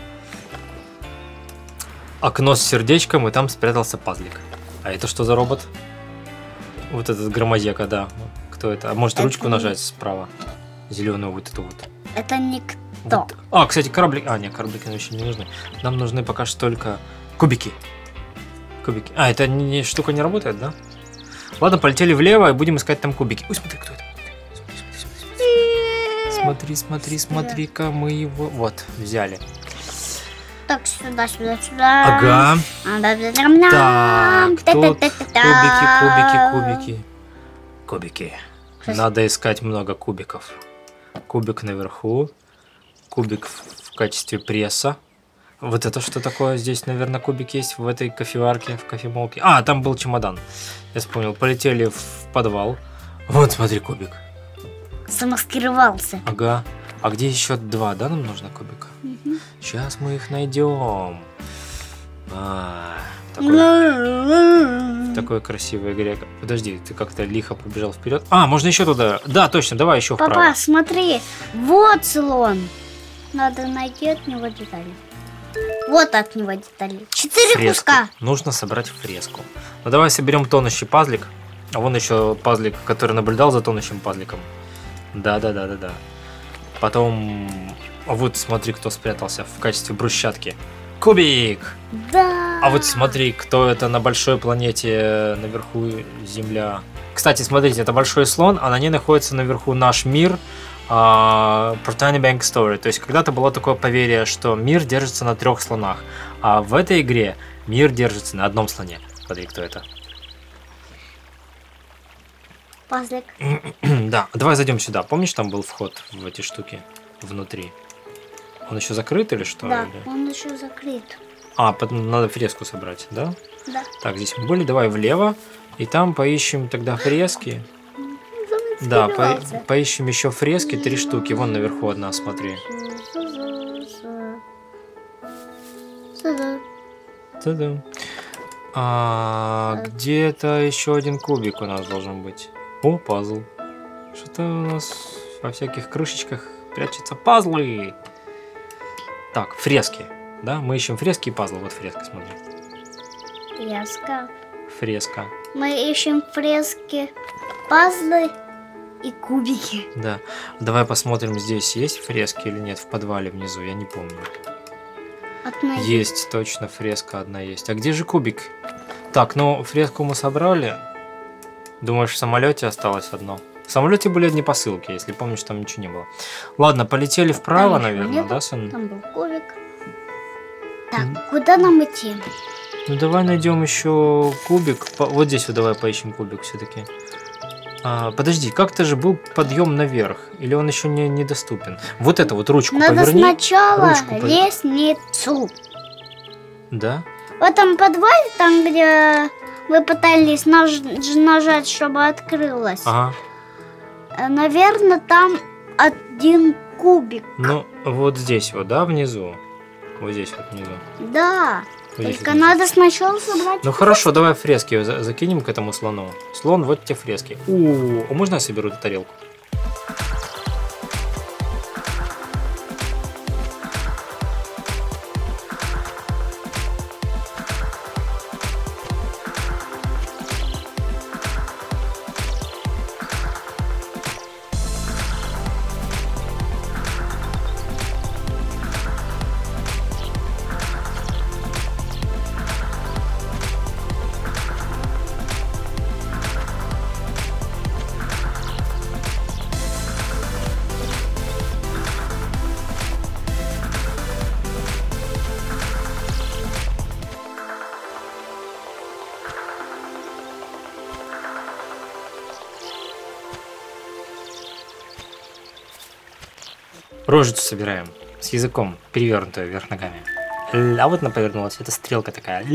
Окно с сердечком, и там спрятался пазлик. А это что за робот? Вот этот громозека, да. Кто это? А может, ручку нажать справа? Зеленую вот эту вот. Это никто. Вот. Кстати, кораблик. Нет, кораблики нам еще не нужны. Нам нужны пока что только кубики. Кубики. Эта штука не работает, да? Ладно, полетели влево и будем искать там кубики. Ой, смотри, кто это? Смотри-ка, мы его... Вот, взяли. Так, сюда. Ага. Так, тут кубики. Надо искать много кубиков. Кубик наверху. Кубик в качестве пресса. Вот это что такое? Здесь, наверное, кубик есть в этой кофеварке, в кофемолке. Там был чемодан. Я вспомнил. Полетели в подвал. Вот, смотри, кубик. Замаскировался. Ага. А где еще 2, да, нам нужно кубика? Сейчас мы их найдем. Такой красивый игре. Подожди, ты как-то лихо побежал вперед. Можно еще туда. Да, точно, давай еще вправо. Папа, смотри, вот слон. Надо найти от него детали. Вот от него детали. 4 фреску. куска. Нужно собрать фреску. Ну давай соберем тонущий пазлик. А вон еще пазлик, который наблюдал за тонущим пазликом. Да. Потом... Вот смотри, кто спрятался в качестве брусчатки. Кубик! Да. А вот смотри, кто это на большой планете наверху Земля. Кстати, смотрите, это большой слон, а на ней находится наверху наш мир. Brittany Bank Story. То есть когда-то было такое поверье, что мир держится на 3 слонах. А в этой игре мир держится на 1 слоне. Смотри, кто это. Пазлик. Да, давай зайдем сюда. Помнишь, там был вход в эти штуки внутри? Он еще закрыт или что? Да, Или... он еще закрыт. Надо фреску собрать, да? Да. Так, здесь мы были. Давай влево. И там поищем тогда фрески. Да, поищем еще фрески, 3 штуки. Вон наверху одна, смотри. Та-дам. Где-то еще один кубик у нас должен быть. О, пазл. Что-то у нас во всяких крышечках прячутся пазлы. Так, фрески. Да, мы ищем фрески и пазлы. Вот фреска, смотри. Фреска. Мы ищем фрески, пазлы и кубики. Да. Давай посмотрим, здесь есть фрески или нет в подвале внизу. Я не помню. Одна Есть, точно, фреска одна есть. А где же кубик? Так, ну, фреску мы собрали. Думаешь, в самолете осталось одно? В самолете были одни посылки, если помнишь, там ничего не было. Ладно, полетели вправо, Там наверное, нету, да, сын? Там был кубик. Так, куда нам идти? Ну, давай найдем еще кубик. Вот здесь вот давай поищем кубик все-таки. Подожди, как-то же был подъем наверх. Или он еще недоступен? Вот эту вот ручку Надо поверни. сначала Ручку лестницу. Да? В этом подвале, там, где мы пытались нажать, чтобы открылось. Ага. Наверное, там 1 кубик. Ну, вот здесь вот, да, внизу? Вот здесь вот внизу. Да. Вот здесь Только вот. надо сначала собрать. Ну хорошо, давай фрески закинем к этому слону. Слон, вот те фрески. А можно я соберу эту тарелку? Рожицу собираем с языком, перевернутую вверх ногами. А вот она повернулась, это стрелка такая.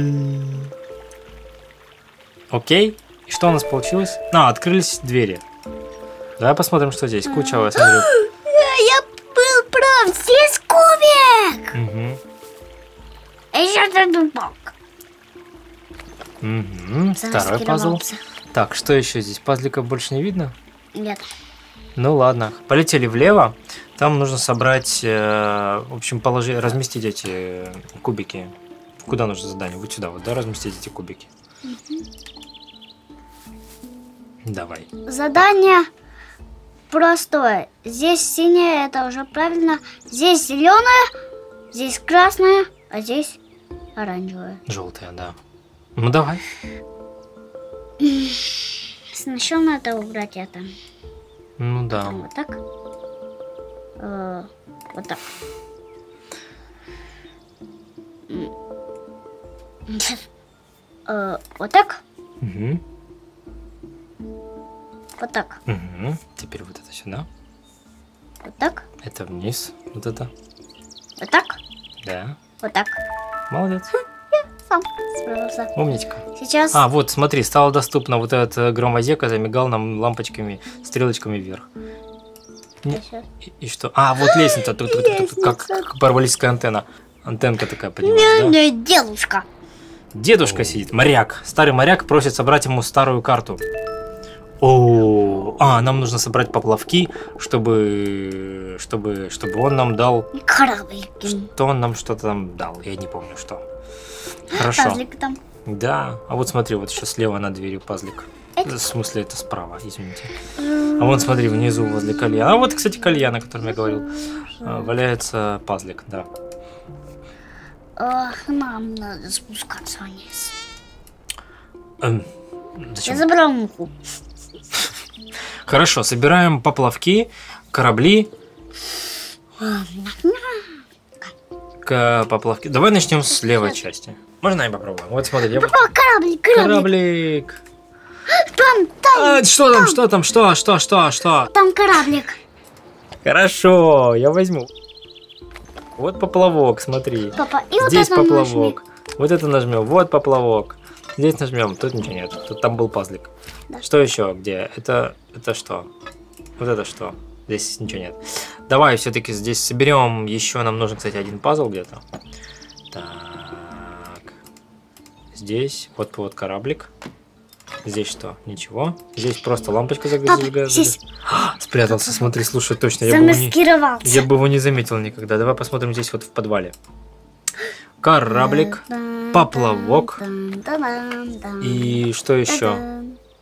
Окей. И что у нас получилось? Открылись двери. Давай посмотрим, что здесь. Куча, я смотрю. Я был прав, здесь кубик! Угу. Еще один блок. Угу. Второй пазл. Так, что еще здесь? Пазликов больше не видно? Нет. Ну ладно. Полетели влево. Там нужно собрать, в общем, разместить эти кубики. Куда нужно задание? Вот сюда, вот, да, разместить эти кубики. Давай. Задание простое. Здесь синее, это уже правильно. Здесь зеленое, здесь красное, а здесь оранжевое. Желтое, да. Ну давай. Сначала надо убрать это. Ну да. Вот так. Вот так. Вот так. Угу. Вот так. Угу. Теперь вот это сюда. Вот так. Это вниз. Вот это. Вот так. Да. Вот так. Молодец. Сам справился. Умничка. Сейчас. Вот, смотри, стало доступно вот этот громозека, замигал нам лампочками, стрелочками вверх. И что? Вот лестница. Как параболическая антенна. Антенка такая поднялась, да? Дедушка. Дедушка сидит, моряк. Старый моряк просит собрать ему старую карту. Нам нужно собрать поплавки, чтобы он нам дал... Кораблики. Что он нам что-то там дал, я не помню что. Хорошо. Пазлик там. Да, а вот смотри, вот еще слева над дверью пазлик. В смысле, это справа, извините. А вон, смотри, внизу возле кальяна. А вот, кстати, кальян, о котором я говорил. Валяется пазлик, да. Нам надо спускаться вниз. Зачем? Я забрал муху. Хорошо, собираем поплавки, корабли. Поплавки. Давай начнем с левой части. Можно я попробую? Вот смотри, я... Кораблик. Кораблик. Там. Что? Там кораблик. Хорошо, я возьму. Вот поплавок, смотри. Папа, и вот Здесь это поплавок. Вот это нажмем. Вот поплавок. Здесь нажмем. Тут ничего нет. Тут там был пазлик. Да. Что еще? Где? Это что? Вот это что? Здесь ничего нет. Давай все-таки здесь соберем еще. Нам нужен, кстати, один пазл где-то. Так. Здесь вот кораблик. Здесь что? Ничего. Здесь просто лампочка зажигается. Спрятался, смотри, слушай, точно. Я бы его не заметил никогда. Давай посмотрим здесь вот в подвале. Кораблик, поплавок. И что еще?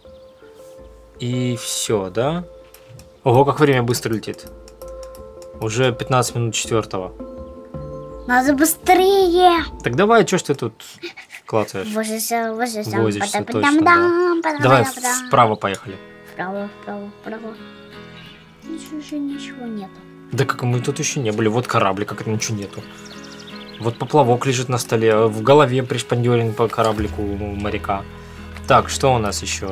И все, да? Ого, как время быстро летит. Уже 15 минут 4-го. Надо быстрее. Так давай, что ж ты тут клацаешь? Возишься, Возишься, точно, да. Давай вправо поехали. Вправо. Ничего нету. Да как мы тут еще не были. Вот кораблик, как это ничего нету. Вот поплавок лежит на столе. В голове пришпандерен по кораблику моряка. Так, что у нас еще?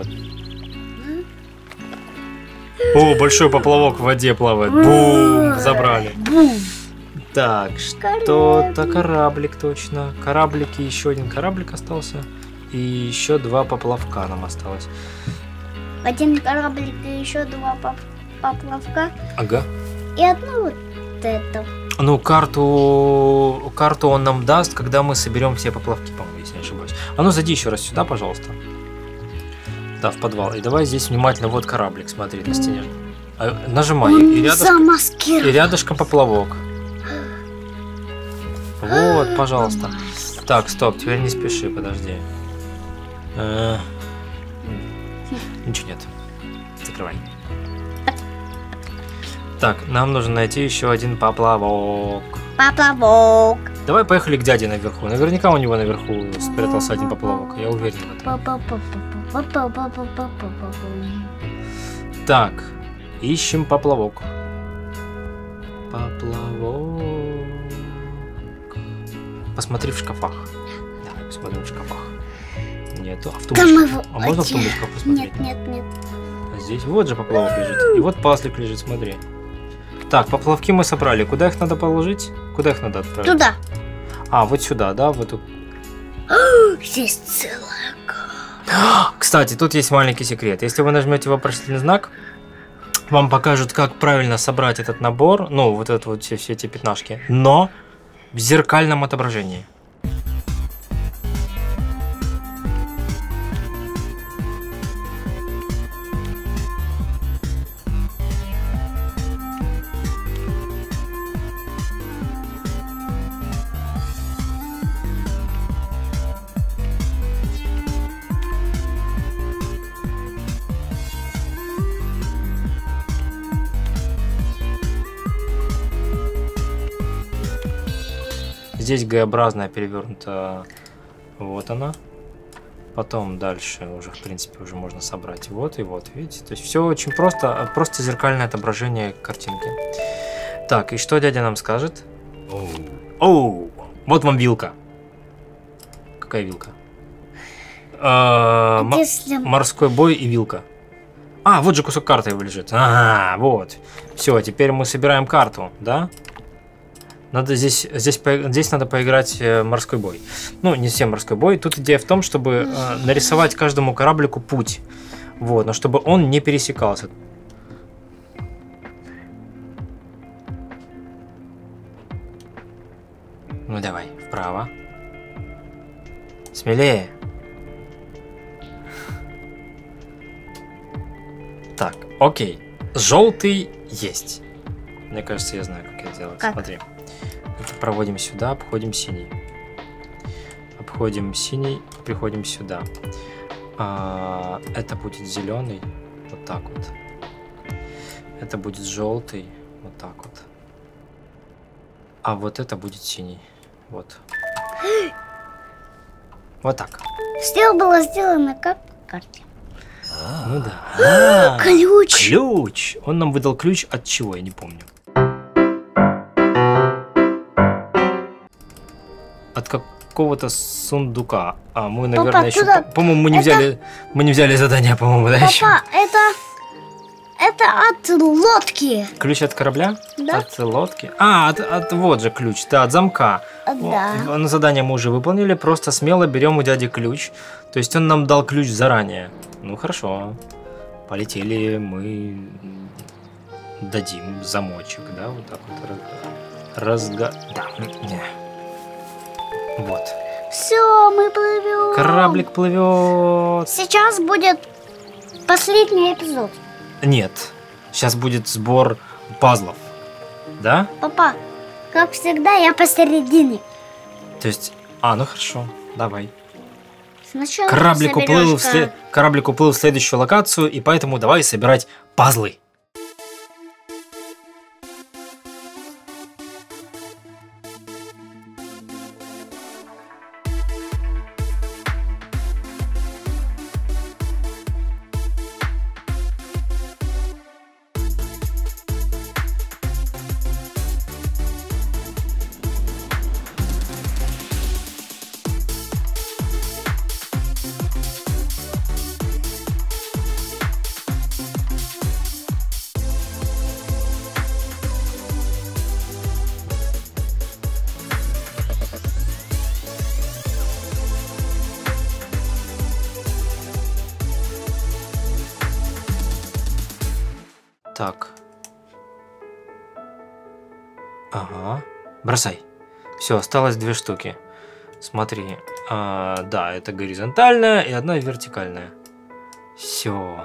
О, большой поплавок в воде плавает. Бум! Забрали. Так, что-то кораблик точно. Кораблики, еще один кораблик остался. И еще 2 поплавка нам осталось. Один кораблик и еще 2 поплавка. Ага. И одну вот эту. Ну, карту он нам даст, когда мы соберем все поплавки, по-моему, если не ошибаюсь. А ну, зайди еще раз сюда, пожалуйста. Да, в подвал. И давай здесь внимательно, вот кораблик, смотри, на стене. Нажимай, и рядышком поплавок. Вот, пожалуйста. Так, стоп, теперь не спеши, подожди. Ничего нет. Закрывай. Так, нам нужно найти еще один поплавок. Поплавок. Давай поехали к дяде наверху. Наверняка у него наверху спрятался один поплавок. Я уверен в этом. Так, ищем поплавок. Поплавок. Посмотри в шкафах. Давай посмотрим в шкафах. Нету. А в тумбочках? А можно в тумбочках посмотреть? Нет. А здесь вот же поплавок лежит. И вот пазлик лежит, смотри. Так, поплавки мы собрали. Куда их надо положить? Куда их надо отправить? Туда. А, вот сюда, да? В эту... Здесь целая гора. Кстати, тут есть маленький секрет. Если вы нажмете вопросительный знак, вам покажут, как правильно собрать этот набор. Ну, вот это вот все эти пятнашки. Но в зеркальном отображении. Здесь Г-образная перевернута, вот она. Потом дальше уже, в принципе, уже можно собрать вот и вот, видите? То есть все очень просто, просто зеркальное отображение картинки. Так, и что дядя нам скажет? Оу, вот вам вилка. Какая вилка? Морской бой и вилка. А, вот же кусок карты его лежит. Ага, вот. Все, теперь мы собираем карту, да? Надо здесь надо поиграть морской бой. Ну, не совсем морской бой. Тут идея в том, чтобы нарисовать каждому кораблику путь. Вот, но чтобы он не пересекался. Ну, давай, вправо. Смелее. Так, окей. Желтый есть. Мне кажется, я знаю, как это делать. Как? Смотри. Это проводим сюда, обходим синий. Обходим синий, приходим сюда. Это будет зеленый, вот так вот. Это будет желтый, вот так вот. А вот это будет синий, вот. Вот так. Все было сделано как в карте. Ну да. Ключ! Ключ! Он нам выдал ключ от чего, я не помню. От какого-то сундука. А мы, наверное, еще... туда- По-моему, мы не взяли задание, по-моему, да, еще? Папа, это от лодки. Ключ от корабля? Да. От лодки? От вот же ключ, да, от замка. Да. На задание мы уже выполнили, просто смело берем у дяди ключ. То есть он нам дал ключ заранее. Ну хорошо, полетели, мы дадим замочек, да, вот так вот. Да, не. Вот. Все, мы плывем. Кораблик плывет. Сейчас будет последний эпизод. Нет, сейчас будет сбор пазлов, да? Папа, как всегда, я посередине. То есть, ну хорошо, давай. Сначала Кораблик уплыл, соберешь кораблик уплыл в следующую локацию, и поэтому давай собирать пазлы. Так. Ага. Бросай. Все, осталось 2 штуки. Смотри. Да, это горизонтальная и одна вертикальная. Все.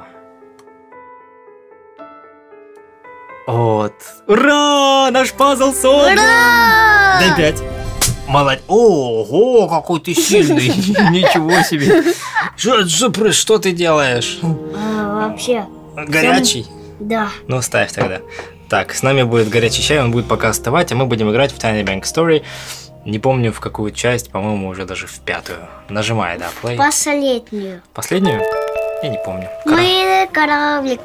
Вот. Ура! Наш пазл создан! Ура! Дай 5. Молодец. Ого, какой ты сильный. Ничего себе. Что ты делаешь? Вообще. Горячий? Да. Ну, ставь тогда. Так, с нами будет горячий чай, он будет пока остывать, а мы будем играть в Tiny Bank Story. Не помню в какую часть, по-моему, уже даже в 5-ю. Нажимай, да, play. Последнюю. Последнюю? Я не помню. Мы кораблик.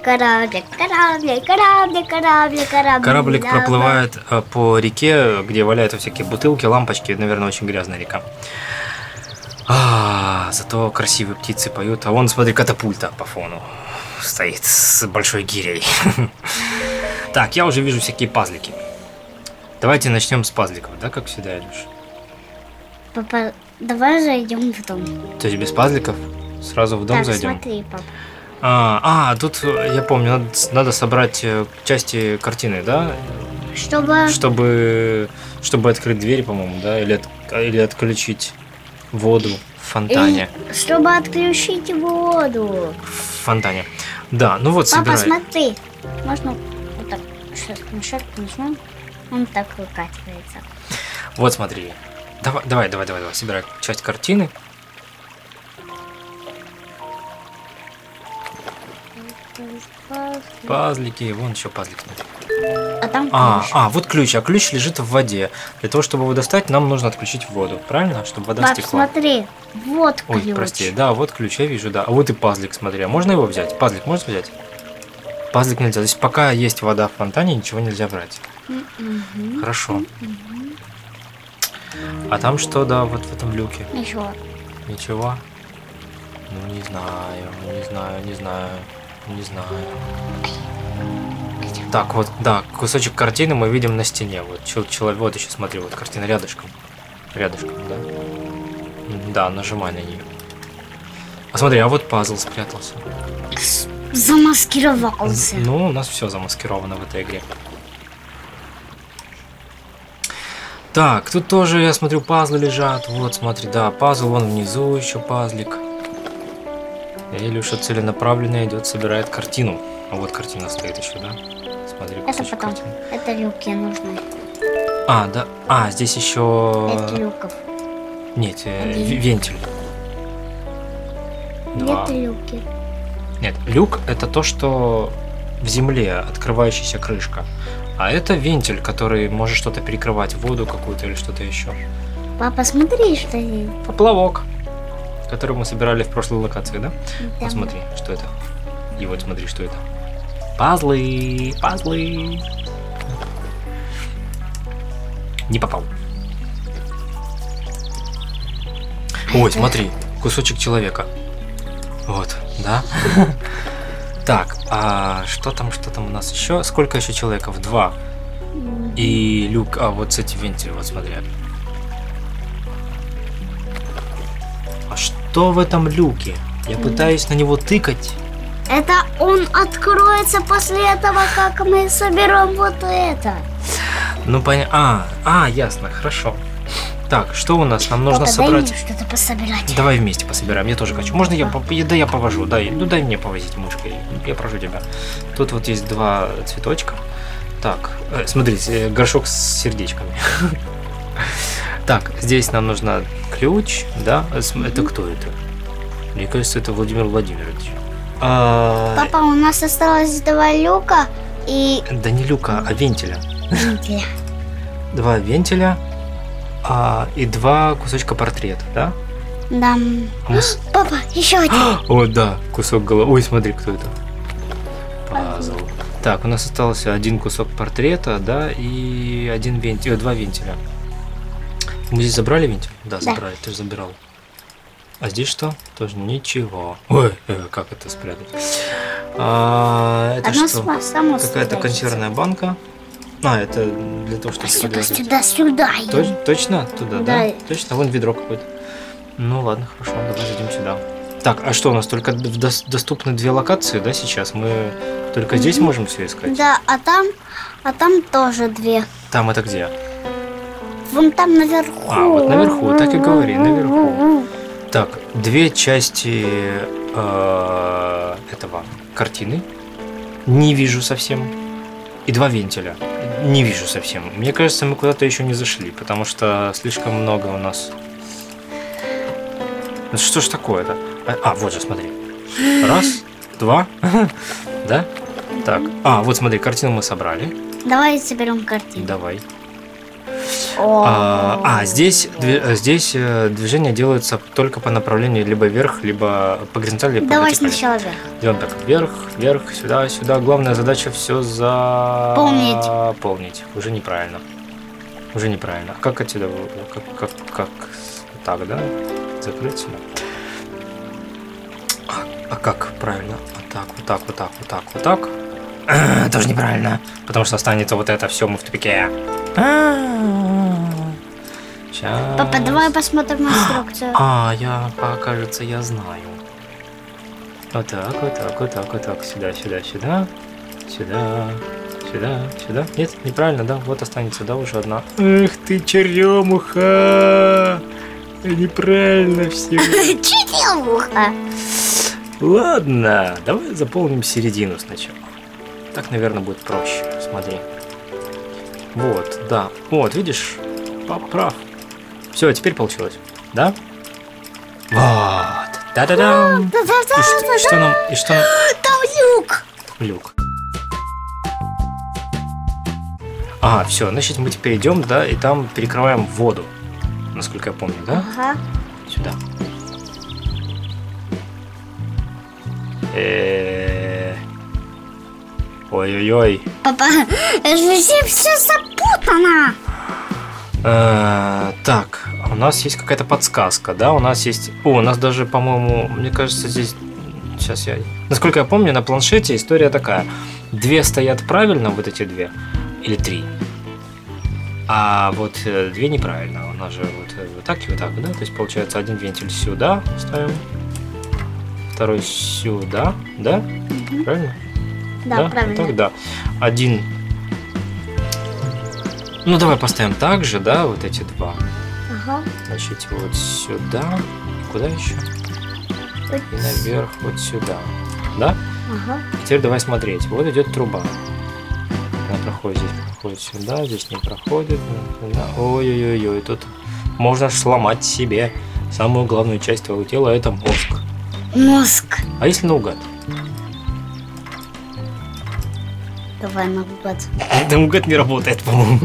Кораблик Да, проплывает по реке, где валяются всякие бутылки, лампочки. Наверное, очень грязная река. Зато красивые птицы поют. А вон, смотри, катапульта по фону стоит с большой гирей. Так, я уже вижу всякие пазлики. Давайте начнем с пазликов, да, как всегда, Илюш? Папа, давай зайдем в дом. То есть без пазликов? Сразу в дом Так, зайдем? смотри, папа. Тут, я помню, надо собрать части картины, да? Чтобы Чтобы открыть дверь, по-моему, да? Или отключить воду в фонтане. Чтобы отключить воду. В фонтане. Да, ну вот, Папа, собирай. смотри. Можно вот так. Сейчас нажмем. Он так выкатывается. Вот, смотри. Давай, собирай часть картины. Пазлики, вон еще пазлик, смотри. А там ключ. Вот ключ, а ключ лежит в воде. Для того, чтобы его достать, нам нужно отключить воду, правильно? Чтобы вода Пап, стекла. смотри, вот ключ. Ой, прости, да, вот ключ, я вижу, да. А вот и пазлик, смотри, а можно его взять? Пазлик можно взять? Пазлик нельзя, то есть пока есть вода в фонтане, ничего нельзя брать. Хорошо. А там что, да, вот в этом люке? Ничего. Ничего? Ну, не знаю. Так, вот, да, кусочек картины мы видим на стене. Вот человек, вот еще смотри, вот картина рядышком. Рядышком, да? Да, нажимай на нее. А смотри, а вот пазл спрятался. Замаскировался. Ну, у нас все замаскировано в этой игре. Так, тут тоже, я смотрю, пазлы лежат. Вот, смотри, да, пазл, вон внизу еще пазлик. И Илюша целенаправленно идет, собирает картину. А вот картина стоит еще, да? Смотри, Это потом. картины. Это люки нужны. Да. Здесь еще... 5 люков. Нет, вентиль. Два. Нет люки. Нет, люк это то, что в земле, открывающаяся крышка. А это вентиль, который может что-то перекрывать, воду какую-то или что-то еще. Папа, смотри, что здесь. Поплавок, который мы собирали в прошлой локации, да? Да. Вот смотри, что это. И вот смотри, что это. Пазлы, пазлы. Не попал. Ой, смотри, кусочек человека. Вот, да? Так, а что там у нас еще? Сколько еще человеков? 2. И люк, вот с этим вентилем, вот смотри. А что в этом люке? Я пытаюсь на него тыкать. Это он откроется после этого, как мы соберем вот это. Ну понятно. Ясно, хорошо. Так, что у нас? Нам нужно Папа, собрать. дай мне что-то пособирать. Давай вместе пособираем. Я тоже хочу. Можно я повожу? Дай мне повозить мышкой. Я прошу тебя. Тут вот есть 2 цветочка. Так, смотрите, горшок с сердечками. Так, здесь нам нужно ключ, да? Это кто это? Мне кажется, это Владимир Владимирович. Папа, у нас осталось 2 люка и... Да не люка, а вентиля. вентиля. 2 вентиля и 2 кусочка портрета, да? Да. Папа, еще один. О, да, кусок головы. Ой, смотри, кто это. Пазл. Так, у нас остался 1 кусок портрета, да, и 2 вентиля. Мы здесь забрали вентиль? Да, забрали, ты же забирал. А здесь что? Тоже ничего. Ой, как это спрятать? Это что? Какая-то консервная банка. Это для того, чтобы Сюда. Точно? Туда, да? Точно? Вон ведро какое-то. Ну ладно, хорошо, давай зайдем сюда. Так, а что у нас? Только доступны 2 локации, да, сейчас? Мы только здесь можем все искать? Да, а там тоже 2. Там это где? Вон там наверху. Вот наверху, так и говори, наверху. Так, 2 части этого картины. Не вижу совсем. И 2 вентиля. Не вижу совсем. Мне кажется, мы куда-то еще не зашли, потому что слишком много у нас. Ну что ж такое-то? Вот же, смотри. 1, 2. Да? Так. Вот смотри, картину мы собрали. Давай соберем картину. Давай. Здесь движения делаются только по направлению либо вверх, либо по горизонтали, либо по Давай вертикали. сначала вверх. Делаем так, вверх, сюда. Главная задача все заполнить. Уже неправильно. Как отсюда? Как так, да? Закрыть сюда. А как правильно? Вот так. Тоже неправильно. Потому что останется вот это все, мы в тупике. Сейчас. Папа, давай посмотрим инструкцию. Кажется, я знаю. Вот так. Сюда. Нет, неправильно, да? Вот останется, да, уже одна. Эх ты, черемуха! Неправильно все. Черемуха. Ладно, давай заполним середину сначала. Так, наверное, будет проще. Смотри. Вот, да. Вот, видишь? Папа прав. Все, теперь получилось. Да? Вот. Да-да-дам. И что нам? Там люк. Все, значит, мы теперь идем, да, и там перекрываем воду. Насколько я помню, да? Ага. Сюда. Ой-ой-ой. Папа, здесь все запутано. Так, у нас есть какая-то подсказка, да? У нас есть... у нас даже, по-моему, мне кажется, здесь... Сейчас я... Насколько я помню, на планшете история такая. 2 стоят правильно, вот эти 2. Или 3. А вот 2 неправильно. У нас же вот так и вот так, да? То есть, получается, 1 вентиль сюда ставим. 2 сюда, да? Правильно? Да, правильно. Вот так, да. 1. Ну, давай поставим так же, да, вот эти 2. Ага. Значит, вот сюда. Куда еще? И наверх вот сюда. Да? Ага. Теперь давай смотреть. Вот идет труба. Она проходит сюда, здесь не проходит. Ой-ой-ой, тут можно сломать себе самую главную часть твоего тела, это мозг. Мозг. А если наугад? Давай наугад. Наугад не работает, по-моему.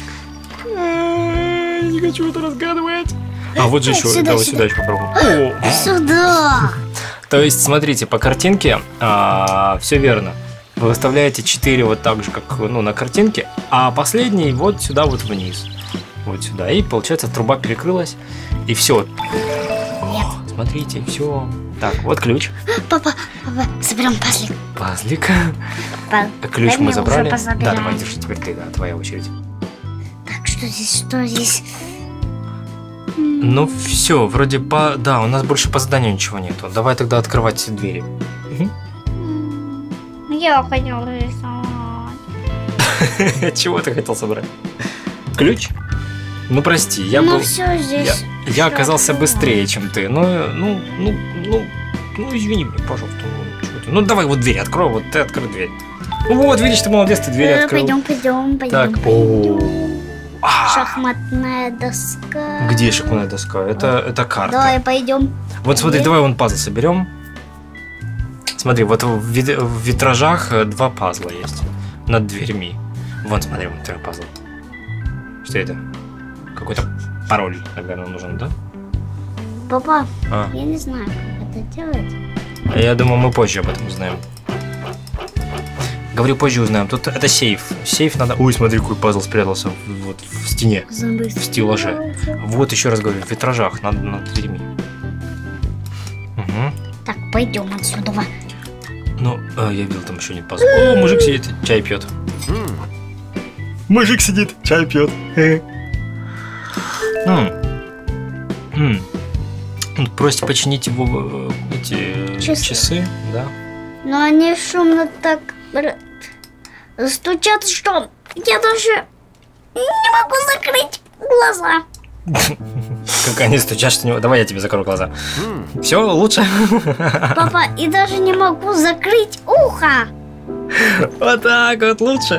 Не хочу это разгадывать. А вот же еще, Сюда, давай сюда. сюда еще попробуем. О, Сюда. то есть, смотрите, по картинке все верно. Вы выставляете 4 вот так же, как на картинке, а последний вот сюда вот вниз. Вот сюда. И получается труба перекрылась. И все. Нет. Смотрите, все. Так, вот ключ. Папа, соберем пазлик. Пазлик. Па- Ключ дай мы мне забрали. уже позабирать. Да, давай, держи, теперь ты, да, твоя очередь. Так, что здесь, что здесь? Ну все, вроде да, у нас больше по заданию ничего нету. Давай тогда открывать двери. Я хотела рисовать. Чего ты хотел собрать? Ключ? Ну прости, я Ну был. все здесь. Я всё оказался открываю. быстрее, чем ты. Ну, извини меня, пожалуйста. Чего ты? Ну давай вот дверь открой, вот ты открой дверь. Ну вот, видишь, ты молодец, ты дверь открыл. Пойдем. Так, Шахматная доска. Где шахматная доска? Это карта. Давай пойдем. Вот смотри, давай вон пазл соберем. Смотри, вот в витражах 2 пазла есть над дверьми. Вон, смотри, вот 3 пазла. Что это? Какой-то пароль, наверное, нужен, да? Папа, А. я не знаю, как это делать. Я думаю, мы позже об этом узнаем. Говорю, позже узнаем. Тут это сейф. Сейф надо... Ой, смотри, какой пазл спрятался вот в стене. В стеллаже. Вот, еще раз говорю, в витражах над дверьми. Угу. Так, пойдем отсюда. Ну, я видел, там еще не пазл. О, мужик сидит, чай пьет. Мужик сидит, чай пьет. Просите починить его эти часы, да? Но они шумно так стучат, что я даже не могу закрыть глаза. Как они стучат, что не... Давай я тебе закрою глаза. Все, лучше? Папа, и даже не могу закрыть ухо. Вот так вот лучше.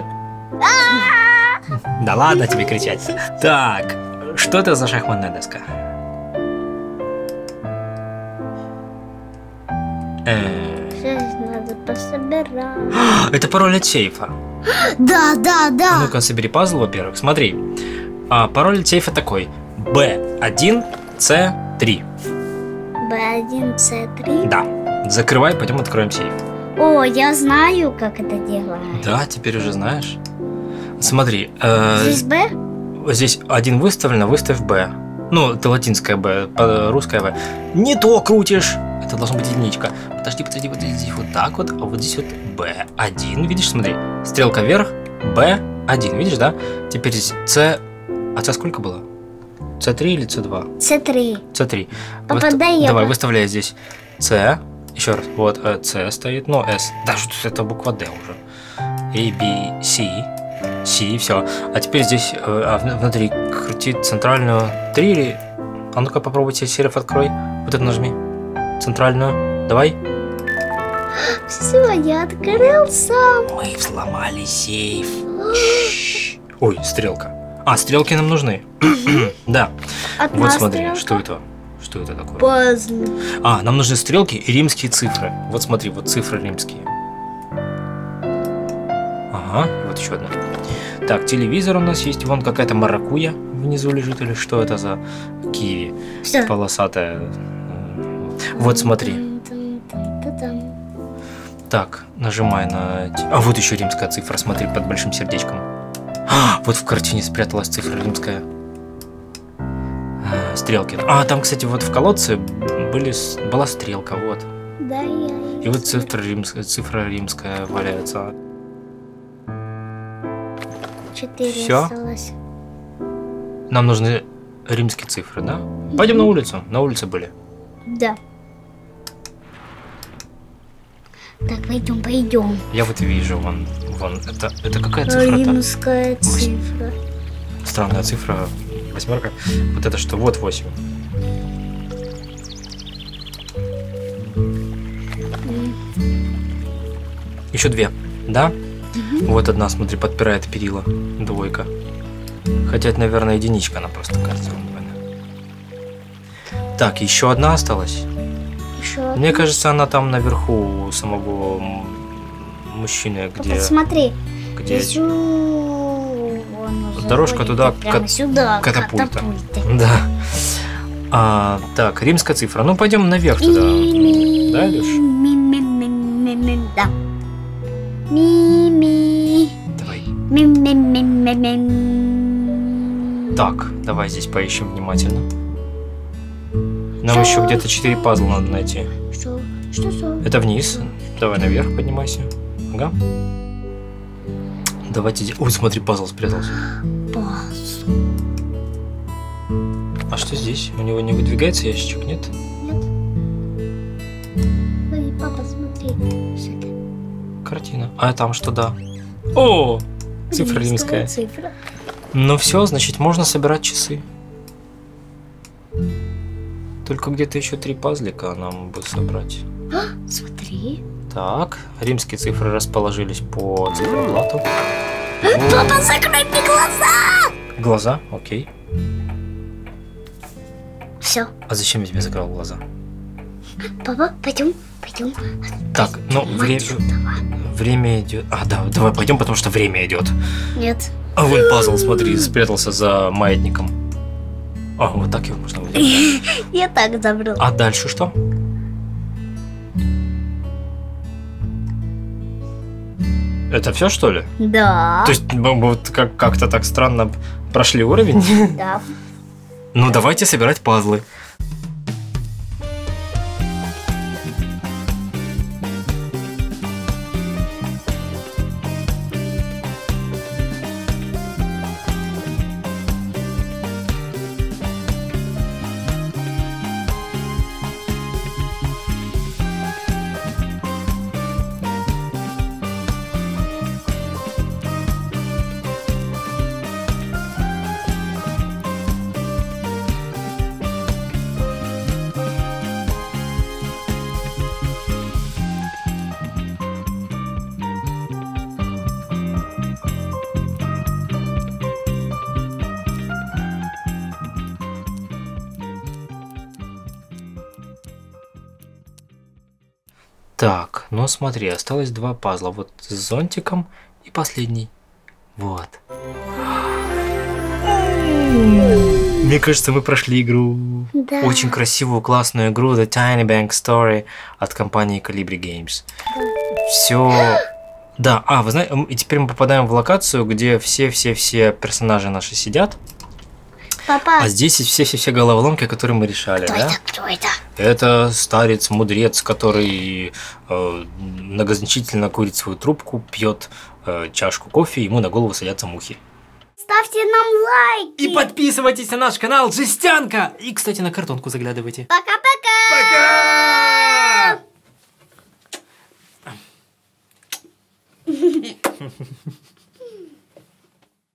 Да ладно тебе кричать. Так, что это за шахматная доска? Сейчас надо пособирать. Это пароль от сейфа. Да. Ну-ка, собери пазл, во-первых. Смотри. Пароль от сейфа такой. B1C3. B1C3. Да. Закрывай, пойдем откроем сейф. О, я знаю, как это делать. Да, теперь уже знаешь. Смотри. Здесь B? Здесь 1 выставлено, выставь B. Ну, это латинское B, русское B. Не то крутишь. Это должна быть единичка. Подожди, вот здесь вот так вот, а вот здесь вот B1. Видишь, смотри. Стрелка вверх, B1. Видишь, да? Теперь здесь C. А C сколько было? C3 или C2? C3. C3. Попадай я. Давай, выставляй здесь C. Еще раз. Вот C стоит. Ну, S. Даже это буква D уже. A, B, C. C, все. А теперь здесь внутри крути центральную 3 или... А ну-ка попробуйте, серф открой. Вот это нажми. Центральную. Давай. Все, я открыл сам. Мы взломали сейф. Ой, стрелка. Стрелки нам нужны. Да. Одна Вот смотри, стрелка. что это? Что это такое? Пазл. Нам нужны стрелки и римские цифры. Вот смотри, вот цифры римские. Ага, вот еще одна. Так, телевизор у нас есть. Вон какая-то маракуйя внизу лежит. Или что это за киви? Все. Полосатая. Вот смотри. Так, нажимай на... вот еще римская цифра, смотри, под большим сердечком. Вот в картине спряталась цифра римская. Стрелки. Там, кстати, вот в колодце была стрелка, вот. Да, я... И вот цифра римская валяется. 4 Всё? осталось. Нам нужны римские цифры, да? Пойдем на улицу. На улице были. Да. Так, пойдем. Я вот вижу, вон. Это какая цифра-то? Римская цифра. Странная цифра. 8. Вот это что? Вот 8. Еще 2, да? Вот одна, смотри, подпирает перила. 2. Хотя это, наверное, единичка, она просто кажется. Так, еще одна осталась. Еще Мне кажется, она там наверху у самого мужчины, где... Папа, смотри. где... Он Дорожка туда, прямо сюда, катапульта. катапульты. Да. Так, римская цифра. Ну, пойдем наверх туда. Да, Илюш? Да. Ми-ми. Давай. Ми-ми-ми-ми-ми. Так, давай здесь поищем внимательно. Нам еще где-то 4 пазла надо найти. Что? Это вниз. Давай наверх поднимайся. Ага. Давайте... Ой, смотри, пазл спрятался. Пазл. А что здесь? У него не выдвигается ящичек, нет? Нет. Ой, папа, смотри. Что это? Картина. А там что, да? О! Цифра римская. Цифра. Ну все, значит, можно собирать часы. Только где-то еще 3 пазлика нам бы собрать. Смотри. Так, римские цифры расположились по циферблату. Папа, закрой мне глаза! Глаза, окей. Все. А зачем я тебе закрыл глаза? Папа, пойдем. Так, ну время идет. Да, давай пойдем, потому что время идет. Нет. А вон пазл, смотри, спрятался за маятником. Вот так его можно выделить. Я так забрал. А дальше что? Это все, что ли? Да. То есть мы вот как-то так странно прошли уровень? Да. Ну, давайте собирать пазлы. Так, ну смотри, осталось 2 пазла. Вот с зонтиком и последний. Вот. Мне кажется, мы прошли игру. Да. Очень красивую, классную игру The Tiny Bank Story от компании Colibri Games. Все. Да, вы знаете, и теперь мы попадаем в локацию, где все персонажи наши сидят. Папа. А здесь все головоломки, которые мы решали, да? Кто это? Это старец-мудрец, который многозначительно курит свою трубку, пьет чашку кофе, ему на голову садятся мухи. Ставьте нам лайки. И подписывайтесь на наш канал Жестянка. И, кстати, на картонку заглядывайте. Пока-пока. Пока!